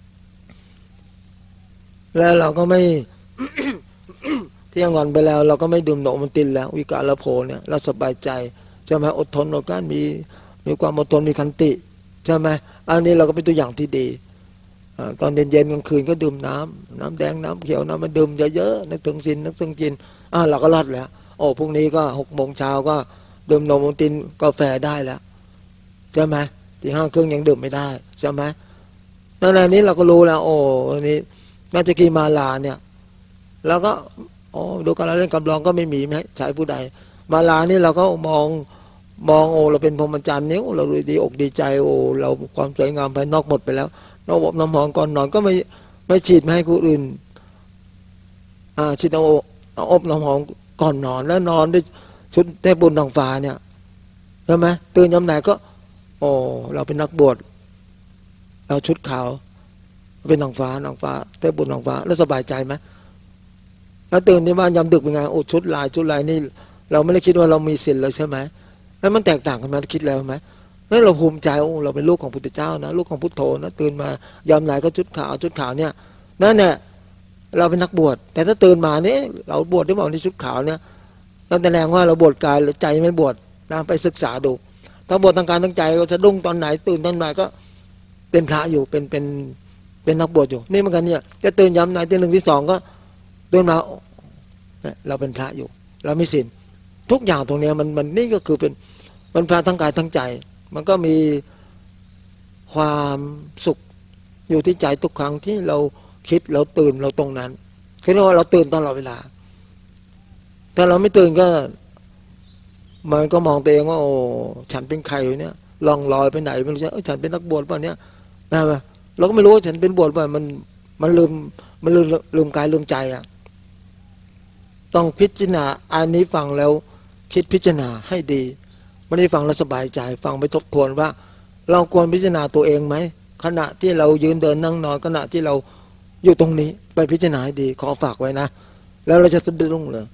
S1: แล้วเราก็ไม่ เที่ยงวันไปแล้วเราก็ไม่ดื่มโนมันตินแล้ววิกาลโภเนี่ยเราสบายใจใช่ไหมอดทนอดกลั้นมีความอดทนมีขันติใช่ไหมอันนี้เราก็เป็นตัวอย่างที่ดีตอนเย็นกลางคืนก็ดื่มน้ำแดงน้ำเขียวน้ำมันดื่มเยอะๆนึกถึงศีลนึกถึงจินเราก็รอดแล้วพรุ่งนี้ก็6 โมงเช้าก็ดื่มนมโมตินกาแฟได้แล้วใช่ไหมที่ 5 ครึ่งยังดื่มไม่ได้ใช่ไหมนั่นแหละนี้เราก็รู้แล้วนี่น่าจะกีมาลาเนี่ยแล้วก็ดูการเล่นกำลองก็ไม่มีไหมใช้ผู้ใดมาลานี่เราก็มองเราเป็นพรหมจรรย์เนี่ยเราดีอกดีใจเราความสวยงามภายนอกหมดไปแล้วน้ำอบน้ำหอมก่อนนอนก็ไม่ฉีดไม่ให้ผู้อื่นฉีดเอาอบน้ำหอมก่อนนอนแล้วนอนด้วยชุดเทพบุญทางฟ้าเนี่ยใช่ไหมตื่นยามไหนก็เราเป็นนักบวชเราชุดขาวเป็นนางฟ้เทพบุญนางฟ้าแล้วสบายใจไหมแล้วตื่นที่บ้านยามดึกเป็นไงชุดลายนี่เราไม่ได้คิดว่าเรามีศีลเลยใช่ไหมแล้วมันแตกต่างกันไหมคิดแล้วไหมนั่นเราภูมิใจเราเป็นลูกของพุทธเจ้านะลูกของพุทโธนะตื่นมายามไหนก็ชุดขาวเนี่ยนั่นเนี่ยเราเป็นนักบวชแต่ถ้าตื่นมาเนี่ยเราบวชได้บอกในชุดขาวเนี่ยนั่นแสดงว่าเราบวชกายหรือใจไม่บวชนะไปศึกษาดูถ้าบวชทางการทางใจก็สะดุ้งตอนไหนตื่นตอนไหนก็เป็นพระอยู่เป็นนักบวชอยู่นี่เหมือนกันเนี่ยจะตื่นยามไหนตี 1 ตี 2ก็ตื่นมาเราเป็นพระอยู่เรามีศีลทุกอย่างตรงนี้มันนี่ก็คือมันพระทั้งกายทั้งใจมันก็มีความสุขอยู่ที่ใจทุกครั้งที่เราคิดเราตื่นเราตรงนั้นคือว่าเราตื่นตลอดเวลาถ้าเราไม่ตื่นก็มันก็มองตัวเองว่าฉันเป็นใครอยู่เนี่ยล่องลอยไปไหนไม่รู้ใช่ฉันเป็นนักบวชป่ะเนี่ยนะเราก็ไม่รู้ว่าฉันเป็นบวชป่ะมันลืมกายลืมใจต้องพิจารณาอันนี้ฟังแล้วคิดพิจารณาให้ดีไม่ได้ฟังแล้วสบายใจฟังไปทบทวนว่าเราควรพิจารณาตัวเองไหมขณะที่เรายืนเดินนั่งนอนขณะที่เราอยู่ตรงนี้ไปพิจารณาให้ดีขอฝากไว้นะแล้วเราจะสะดุ้งเลย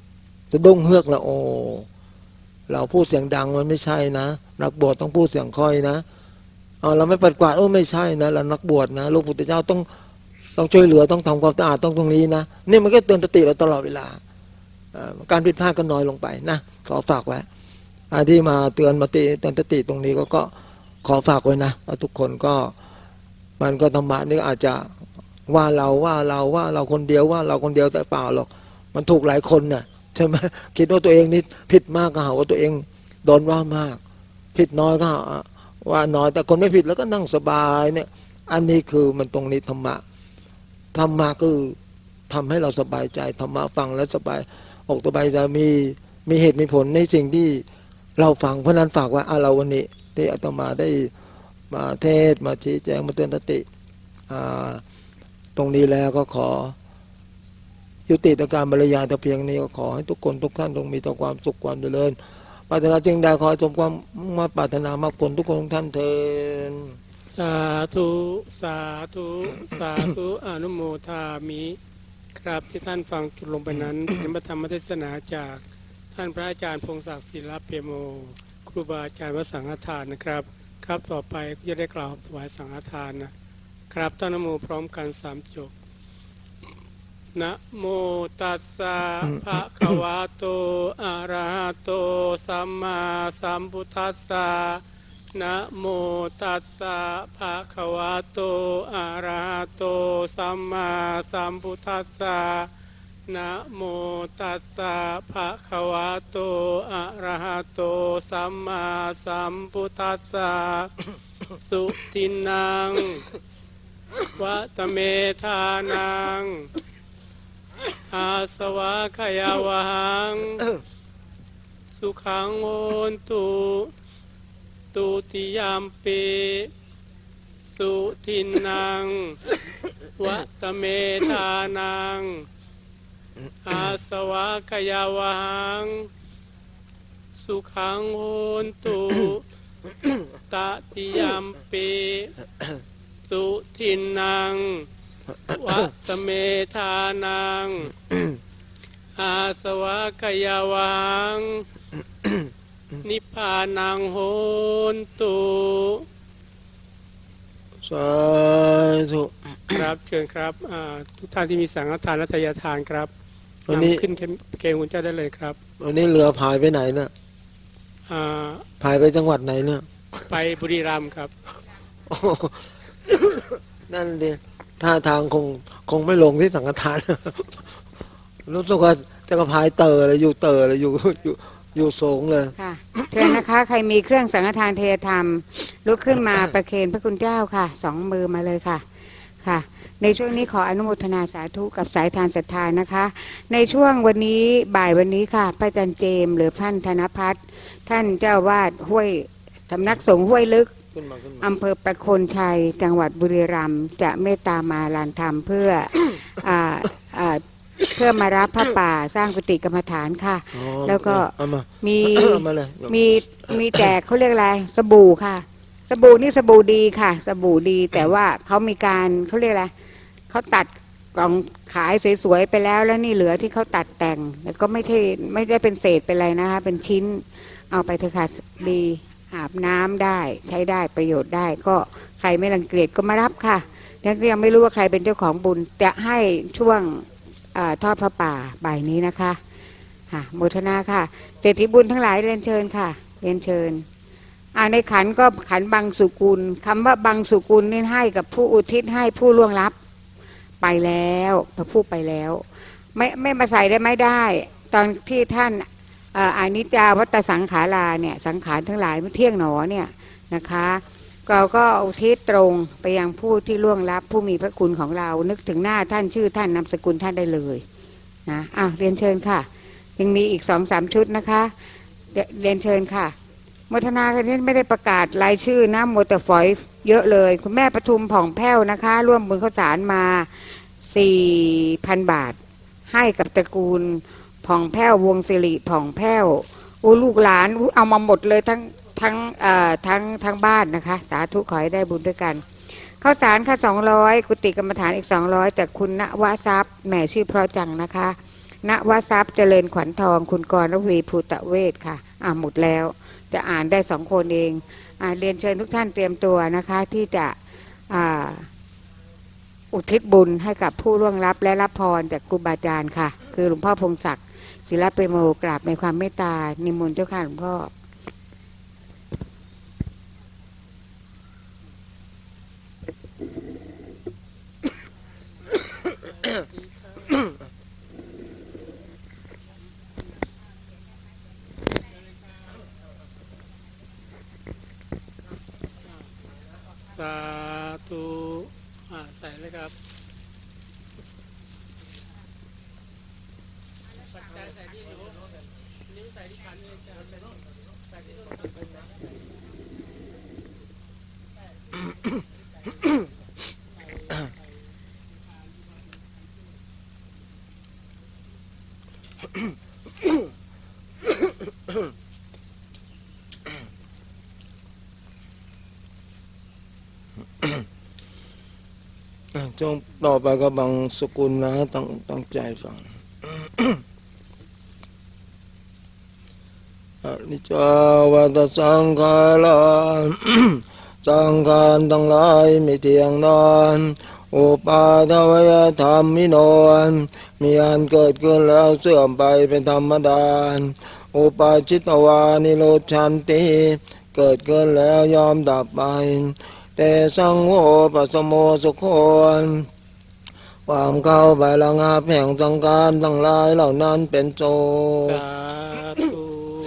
S1: สะดุ้งเฮือกละโอเราพูดเสียงดังมันไม่ใช่นะนักบวชต้องพูดเสียงค่อยนะเราไม่ปัดกวาดไม่ใช่นะเรานักบวชนะหลวงปู่เจ้าต้องช่วยเหลือต้องทำความสะอาดต้องตรงนี้นะนี่มันก็เตือนสติเราตลอดเวลาการผิดพลาดก็น้อยลงไปนะขอฝากไว้ที่มาเตือนสติตรงนี้ก็ขอฝากไว้นะว่าทุกคนก็มันก็ธรรมะนี่อาจจะว่าเราคนเดียวว่าเราคนเดียวแต่เปล่าหรอกมันถูกหลายคนน่ะใช่ไหมคิดว่าตัวเองนี่ผิดมากก็หาว่าตัวเองโดนว่ามากผิดน้อยก็ว่าน้อยแต่คนไม่ผิดแล้วก็นั่งสบายเนี่ยอันนี้คือมันตรงนี้ธรรมะคือทำให้เราสบายใจธรรมะฟังแล้วสบายอกสบายใจมีเหตุมีผลในสิ่งที่เราฟังเพราะนั้นฝากว่าเราวันนี้ที่อาตมาได้มาเทศมาชี้แจงมาเตือนสติตรงนี้แล้วก็ขอยุติการบรรยายแต่เพียงนี้ก็ขอให้ทุกคนทุกท่านจงมีแต่ความสุขความเจริญปรารถนาจึงได้ขอสมความมาปรารถนามากผลทุกคนทุกท่านเถิด
S2: สาธุสาธุสาธุอนุโมทามิครับที่ท่านฟังจุดลงไปนั้นเป็นพระธรรมเทศนาจากท่านพระอาจารย์พงศักดิ์ศิลปเปียโมครูบาอาจารย์วัดสังฆทานนะครับครับต่อไปก็จะได้กล่าวถวายสังฆทานนะครับตั้งนะโมพร้อมกัน3 จบนะโมตัสสะภะคะวะโตอะระหะโตสัมมาสัมพุทธัสสะนะโมตัสสะภะคะวะโตอะระหะโตสัมมาสัมพุทธัสสะนะโมตัสสะภะคะวะโตอะระหะโตสัมมาสัมพุทธัสสะสุทินังวัตเมธานังอาสวะขยาวังสุขังโอนตุตุติยามปิสุทินังวัตเมธานังอาสวะขยาวังสุขังโอนตุตติยามปิสุทินังวัตเมธานังอาสวะขยาวังนิพพานังโหนตุ
S1: สาธุ
S2: ครับเชิญครับทุกท่านที่มีสังฆทานและทายทานครับวันนี้ขึ้นเกณฑ์คุณเจ้าได้เลยครับ
S1: วันนี้เรือพายไปไหนเนี่ยพายไปจังหวัดไหนเนี่ย
S2: ไปบุรีรัมย์ครับ
S1: นั่นดิท่าทางคงไม่ลงที่สังฆทานรู้สึกว่าจะกระพายเตอเลยอยู่เตอเลยอยู่สูงเลย
S3: ค่ะเชิญนะคะใครมีเครื่องสังฆทานเทธรรมลุกขึ้นมาประเคนพระคุณเจ้าค่ะ2 มือมาเลยค่ะค่ะในช่วงนี้ขออนุโมทนาสาธุกับสายทานศรัทธานะคะในช่วงวันนี้บ่ายวันนี้ค่ะพระอาจารย์เจมส์หรือท่านธนภัทรท่านเจ้าวาดห้วยสำนักสงฆ์ห้วยลึกอำเภอประโคนชัยจังหวัดบุรีรัมย์จะเมตตามาลานธรรมเพื่อมารับพระป่าสร้างกุฏิกรรมฐานค่ะแล้วก็มีแจกเขาเรียกอะไรสบู่ค่ะสบู่นี่สบู่ดีค่ะสบู่ดีแต่ว่าเขามีการเขาเรียกอะไรเขาตัดกล่องขายสวยๆไปแล้วนี่เหลือที่เขาตัดแต่งแล้วก็ไม่ได้เป็นเศษเป็นอะไรนะคะเป็นชิ้นเอาไปเถอะค่ะดีอาบน้ำได้ใช้ได้ประโยชน์ได้ก็ใครไม่รังเกียจก็มารับค่ะยังไม่รู้ว่าใครเป็นเจ้าของบุญจะให้ช่วงทอดพระป่าบ่ายนี้นะคะโมทนาค่ะเศรษฐีบุญทั้งหลายเรียนเชิญค่ะเรียนเชิญในขันก็ขันบังสุกุลคำว่าบังสุกุลนี่ให้กับผู้อุทิศให้ผู้ล่วงลับไปแล้วพระผู้ไปแล้วไม่มาใส่ได้ไม่ได้ตอนที่ท่านอานิจจาวัตสังขาราเนี่ยสังขารทั้งหลายไม่เที่ยงหนอเนี่ยนะคะเราก็อุทิศตรงไปยังผู้ที่ล่วงลับผู้มีพระคุณของเรานึกถึงหน้าท่านชื่อท่านนามสกุลท่านได้เลยนะเรียนเชิญค่ะยังมีอีก2-3 ชุดนะคะเรียนเชิญค่ะโมทนาคนนี้ไม่ได้ประกาศรายชื่อนะโมแต่ฝอยเยอะเลยคุณแม่ปทุมผ่องแผ้วนะคะร่วมบุญข้าวสารมา 4,000 บาทให้กับตระกูลผ่องแผ้ววงศิริผ่องแผ้วลูกหลานเอามาหมดเลยทั้งบ้านนะคะสาธุขอให้ได้บุญด้วยกันข้าวสารค่ะ200กุฏิกรรมฐานอีก200แต่คุณณวทรัพย์แหมชื่อเพราะจังนะคะณวทรัพย์เจริญขวัญทองคุณกรณวีภูตะเวทค่ะหมดแล้วจะอ่านได้2 คนเองเรียนเชิญทุกท่านเตรียมตัวนะคะที่จะอุทิศบุญให้กับผู้ล่วงลับและรับพรจากครูบาอาจารย์ค่ะคือหลวงพ่อพงศักดิ์ศิลปโมกราบในความเมตตานิมนต์เจ้าค่ะหลวงพ่อ
S2: สาธุใส่เลยครับปัจจัยใส่ที่หนูนิ้วใส่ที่ขันเลยจะเป็นใส่ที่รถ
S1: จงต่อไปก็บังสกุลนะตั้งใจฟังอนิจจาวัฏสังขาราสังขารทั้งหลายไม่เที่ยงนานอุปาทวยธรรมมิโนมีอันเกิดขึ้นแล้วเสื่อมไปเป็นธรรมดาอุปาชิตวานิโรธชันติเกิดขึ้นแล้วยอมดับไปแต่สังโฆปัสสโมสุโขความเข้าไประงับแห่งสังขารทั้งหลายเหล่านั้นเป็นโจ
S2: สาธุ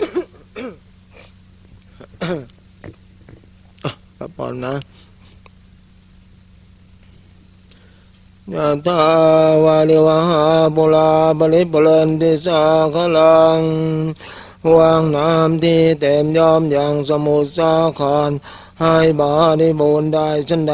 S1: กระปอนนะยะถาวาลิวหาปุราบริปุเรนติสาคลังวางน้ำที่เต็มยอมอย่างสมุทรสาครให้บริบูรณ์ได้ฉันใด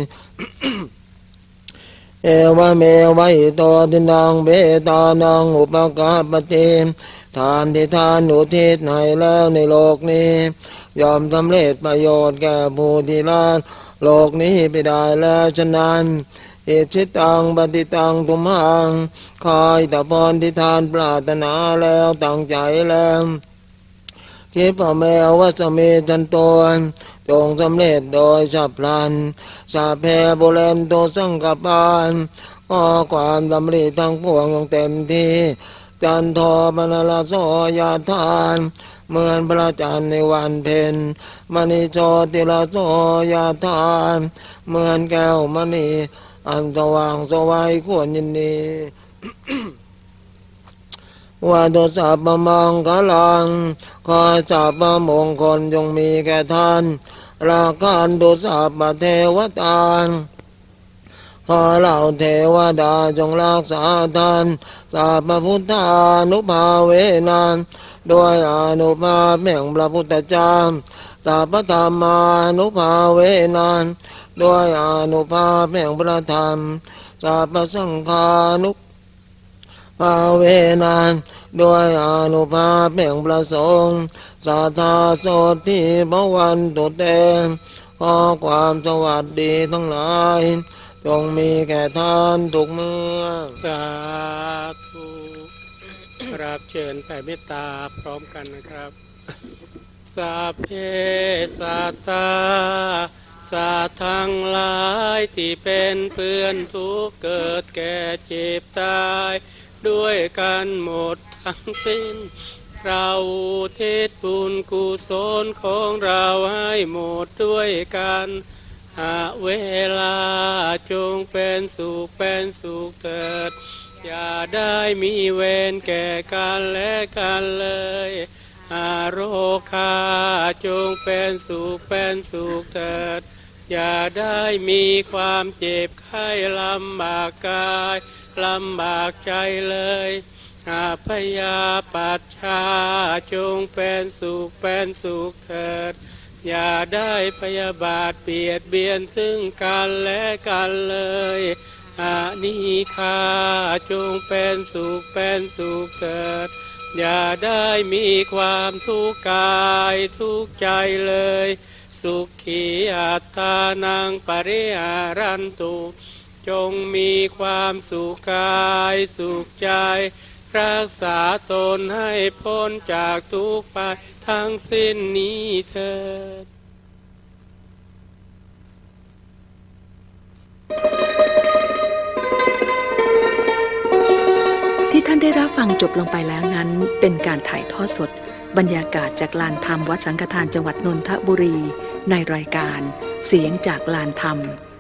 S1: เอวะเมวะอิโตทินังเบตานังอุปการปฏิทานที่ทานอุทิศให้แล้วในโลกนี้ยอมสำเร็จประโยชน์แก่ผู้ที่ละโลกนี้ไปได้แล้วฉะนั้นอิจิตังปฏิตังทุมหังคอยแต่พรที่ทานปรารถนาแล้วตั้งใจแล้วคิดพ่อแม่ว่าสมีจันตนจงสำเร็จโดยฉับพลันสาเพบุเรนโตสังกปานขอความดำริทั้งปวงเต็มที่จันทปนลโสยาทานเหมือนพระจันทร์ในวันเพ็ญมณีโชติลโสยาทานเหมือนแก้วมณีอันสว่างสวัยควรยินดีว่าโดสัพพมังคลังขอสัพพมงคลจงมีแก่ท่านราการโดสัพพเทวตาขอเหล่าเทวดาจงรักษาท่านสัพพพุทธานุภาเวนันด้วยอนุภาพแห่งพระพุทธเจ้าสัพพธรรมานุภาเวนันด้วยอนุภาพแห่งพระธรรมสัพพสังฆานุภาเวนันด้วยอนุภาพแห่งพระสงฆ์สัทธาโสติภวันตุเตขอความสวัสดีทั้งหลายจงมีแก่ท่านทุกเมื่อ
S2: สาธุรับเชิญแผ่เมตตาพร้อมกันนะครับสัพเพสัตตาสัตว์ทั้งหลายที่เป็นเพื่อนทุกข์เกิดแก่เจ็บตายด้วยกันหมดทั้งสิ้นเราเทศบุญกุศลของเราให้หมดด้วยกันเวลาจงเป็นสุขเถิดอย่าได้มีเวรแก่กันและกันเลยโรคาจงเป็นสุขเถิดอย่าได้มีความเจ็บไข้ลำบากกายลำบากใจเลยพยาปัจฉาจงเป็นสุขเถิดอย่าได้พยาบาทเบียดเบียนซึ่งกันและกันเลยนิฆาจงเป็นสุขเถิดอย่าได้มีความทุกข์กายทุกข์ใจเลยสุขีอัตตานังปริหารันตุจงมีความสุขกายสุขใจรักษาตนให้พ้นจากทุกข์ไปทั้งสิ้นนี้เถิด
S4: ที่ท่านได้รับฟังจบลงไปแล้วนั้นเป็นการถ่ายทอดสดบรรยากาศจากลานธรรมวัดสังฆทานจังหวัดนนทบุรีในรายการเสียงจากลานธรรม